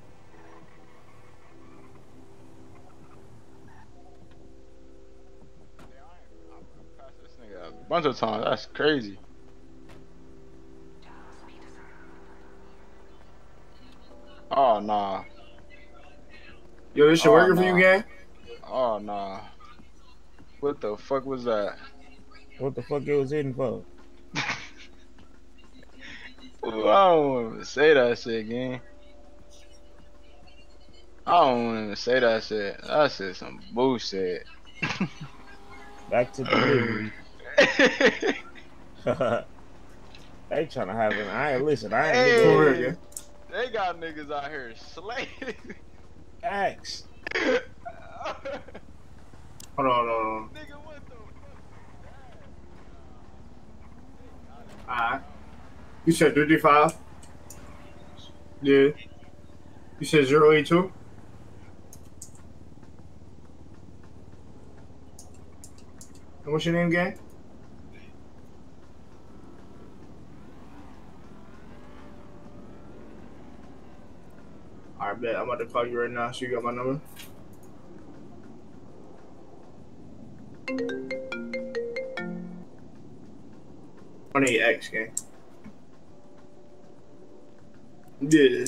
This nigga a bunch of times. That's crazy. Oh nah. Yo, this shit working for you, gang? Oh nah. What the fuck was that? What the fuck it was hitting for? Ooh, I don't want to say that shit, gang. I don't want to say that shit. That shit some bullshit. Back to delivery. They trying to have an. I ain't listen. I ain't Hey, they got niggas out here slaying. X. Hold on. Nigga, what the Alright. You said 335? Yeah. You said 082? And what's your name, gang? Alright, bet. I'm about to call you right now so you got my number. On X, gang. Yeah.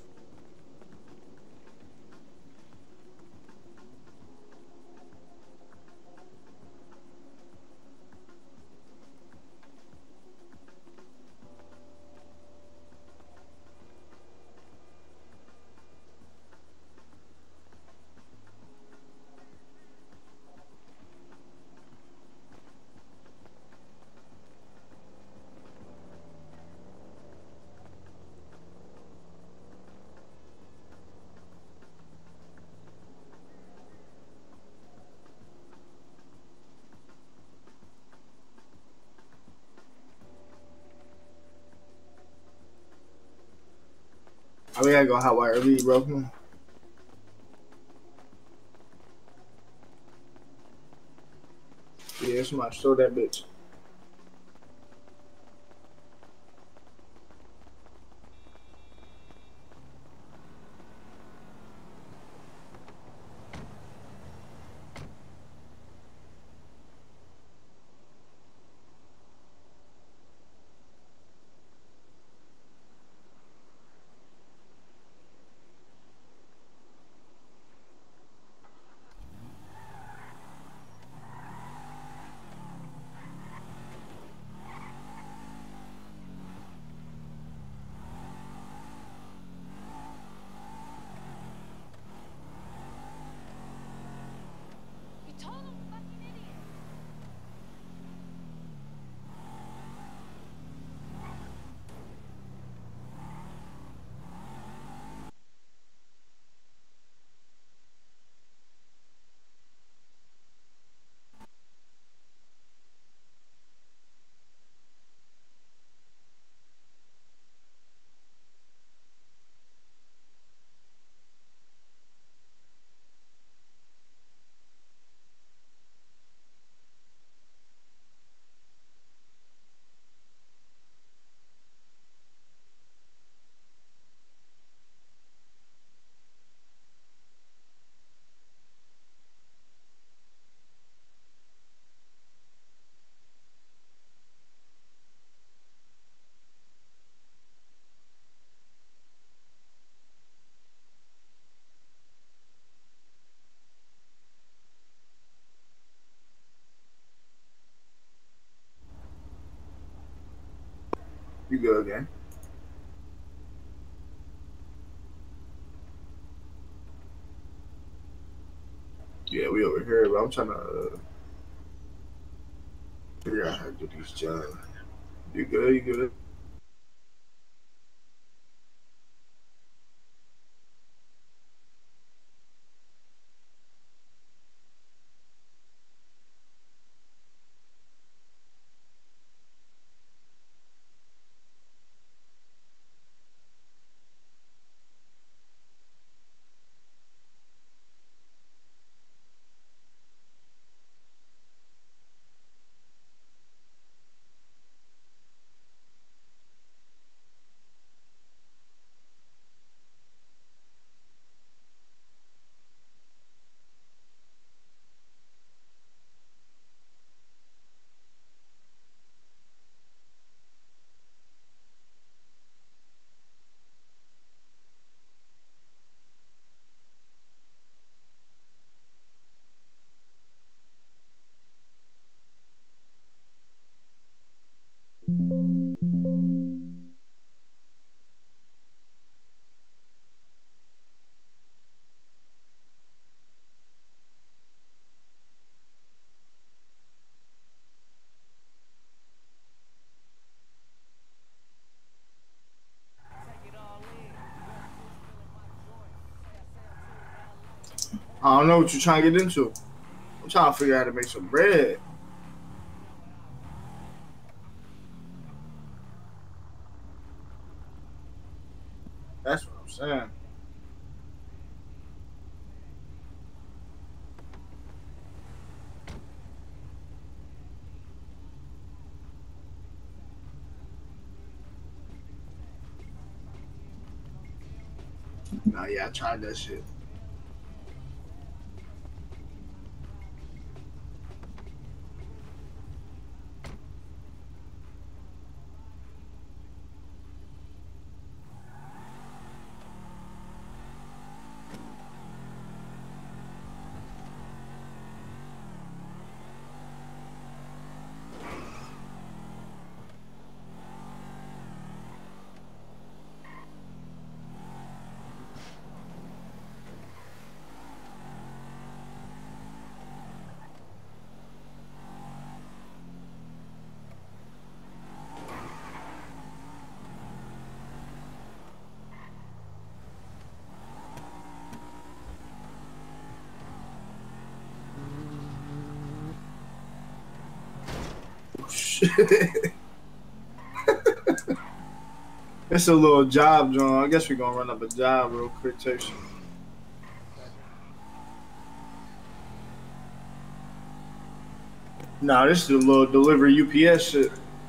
I mean, I gotta go hotwire early, bro. Come on. Yeah, somebody stole that bitch. You good, gang? Yeah, we over here, but I'm trying to figure out how to do these jobs. You good? You good? I don't know what you're trying to get into. I'm trying to figure out how to make some bread. That's what I'm saying. Nah, yeah, I tried that shit. It's a little job, John. I guess we're gonna run up a job real quick, Chase. Nah, this is a little delivery UPS shit.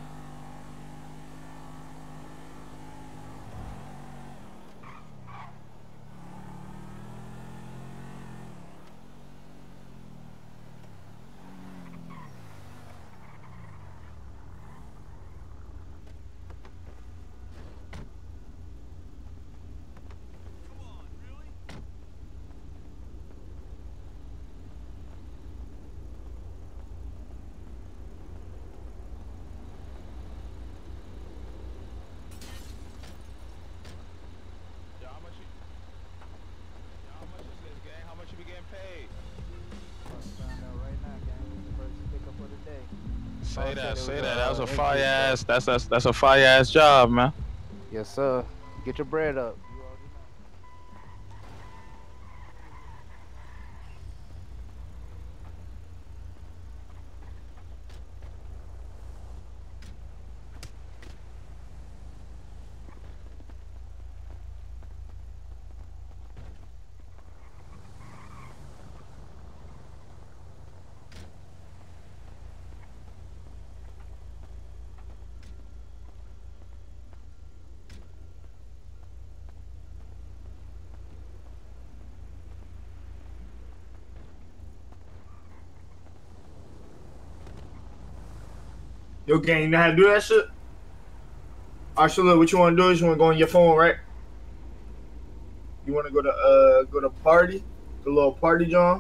Say that. That was a fire ass. That's a fire ass job, man. Yes, sir. Get your bread up. Yo, gang, you know how to do that shit? Alright, so look, what you want to do is you want to go on your phone, right? You want to go to party, the little party, John.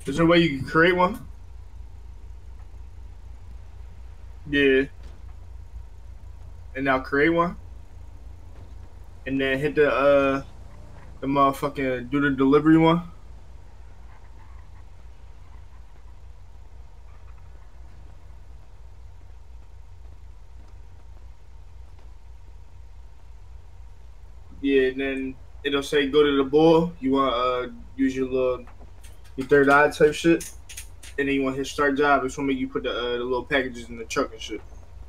Is there a way you can create one? Yeah. And now create one. And then hit the motherfucking do the delivery one. Yeah, and then it'll say go to the bull. You want use your third eye type shit, and then you want to hit start job. It's gonna make you put the little packages in the truck and shit.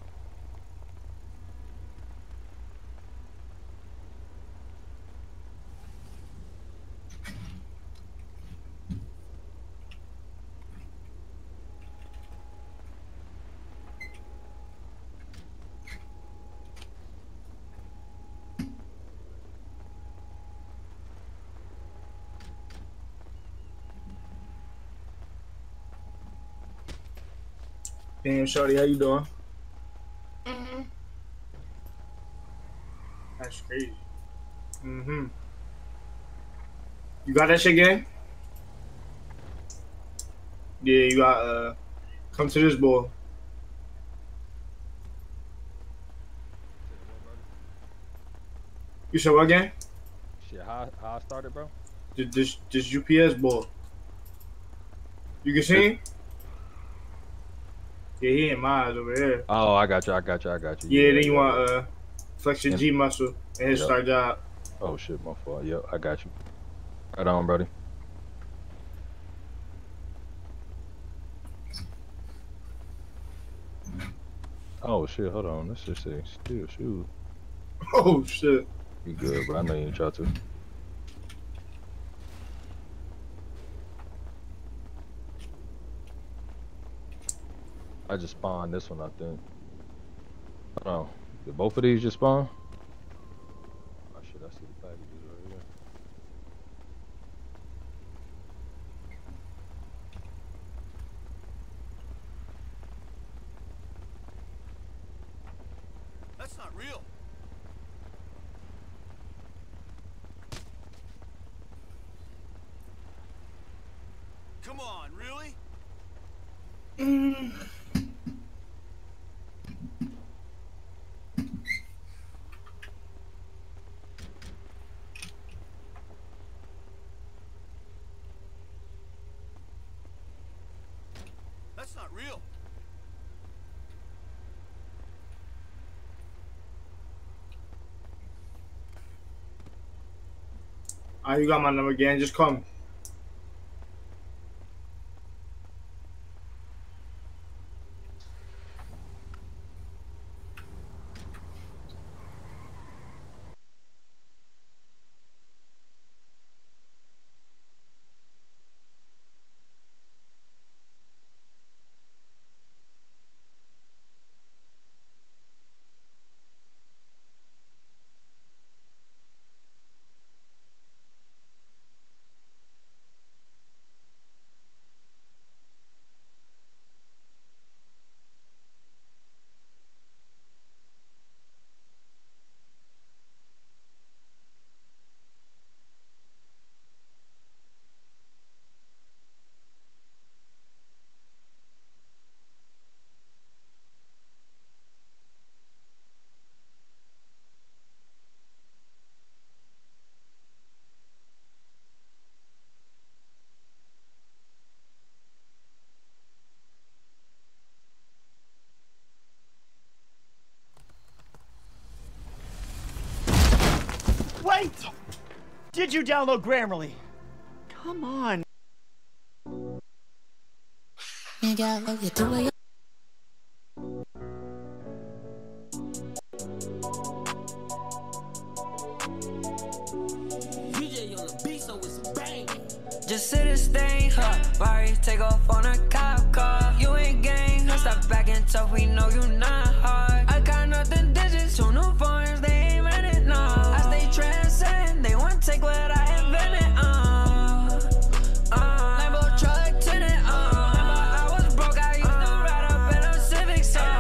Damn, shorty, how you doing? That's crazy. You got that shit, gang? Yeah, you got come to this boy. You said what, gang? Shit, how I started, bro? This UPS boy. You can see him? Yeah, he ain't mine over there. Oh, I got you. Yeah, then you want flex your G muscle and hit start job. Oh shit, my fault. Yep, I got you. Right on, buddy. Oh shit, hold on. Let's just say still shoot. Oh shit. You good, but I know you ain't try to. I just spawned this one, I think. Hold on. Did both of these just spawn? Oh shit, I see the packages right here. That's not real. Come on, really? That's not real. You got my number again. Just call me. Wait! Did you download Grammarly? Come on. Just sit and stay, Barry, take off on a cop car. You ain't gang, stop backing tough, we know you not hard. I got nothing digits, 2 new phones, they ain't running, no. I stay transcend, they want to take what I invented, Lambo truck tinted, remember I was broke, I used to ride up in a Civic,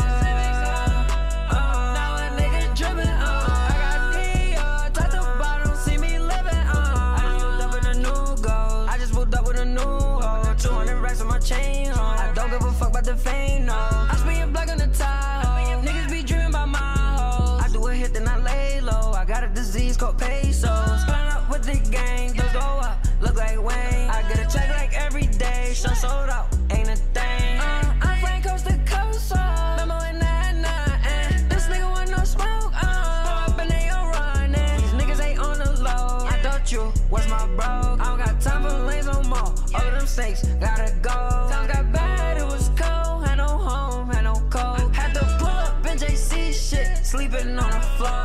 now a nigga dripping, I got D, top to bottom, see me living, I just pulled up with a new goal, I just pulled up with a new hoe, 200 racks on my chain, ho. I don't give a fuck about the fame, no. I spin your black on the Tahoe. Niggas be dreaming about my hoes. I do a hit, then I lay low. I got a disease called pesos. Spun up with the gang, those go up, look like Wayne. I get a check like every day, show sold out, ain't a thing. I'm flying coast to coast, so memo in that night. This nigga want no smoke, pull up and they all running. These niggas ain't on the low. I thought you was my bro. I don't got time for lanes no more. All of them snakes gotta go. Times got bad, it was cold. Had no home, had no cold. Had to pull up in JC shit, sleeping on the floor.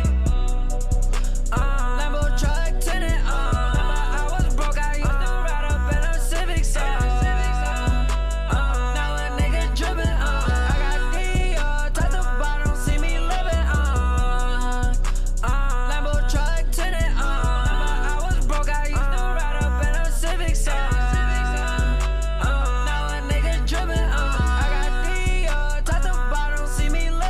Lambo truck tinted, remember I was broke, I used to ride up in a Civic, so now a nigga dripping, I got Dior, top to bottom, see me living, Lambo truck tinted, remember I was broke, I used to ride up in a Civic, so now a nigga dripping, I got Dior, top to bottom, see me living,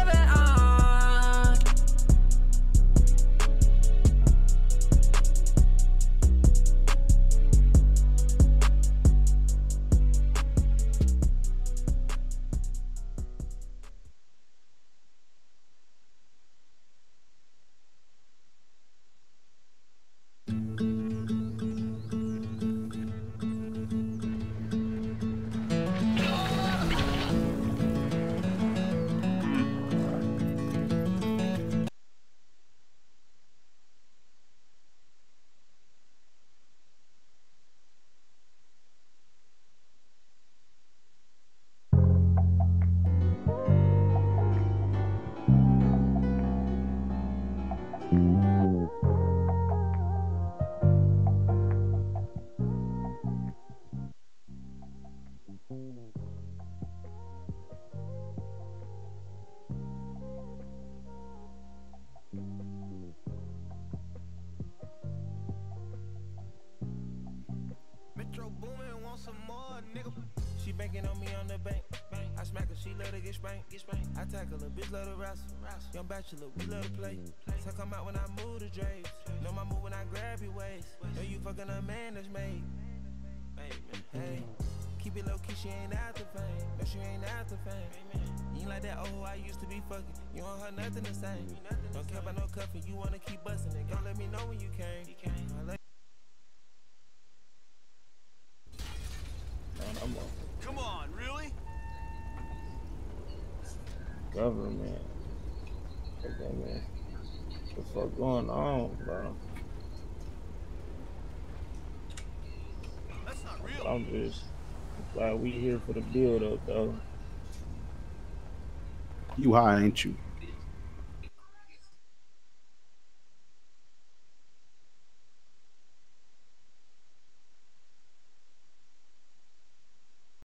Metro Boomin want some more, nigga. She banking on me on the bank. I smack her, she let her get spanked. I tackle her, bitch let her wrestle. Young bachelor, we let her play. So come out when I move the drapes. Know my move when I grab your waist. Know you fucking a man that's made. Hey, keep it low key, she ain't after fame. No, she ain't after fame. You ain't like that old I used to be fucking. You don't have nothing the same. Don't care about no cuffing, you wanna keep busting it. Don't let me know when you came. Come on, really? Government. Okay, man. What the fuck going on, bro? That's not real. I'm just glad we here for the build up, though. You high, ain't you?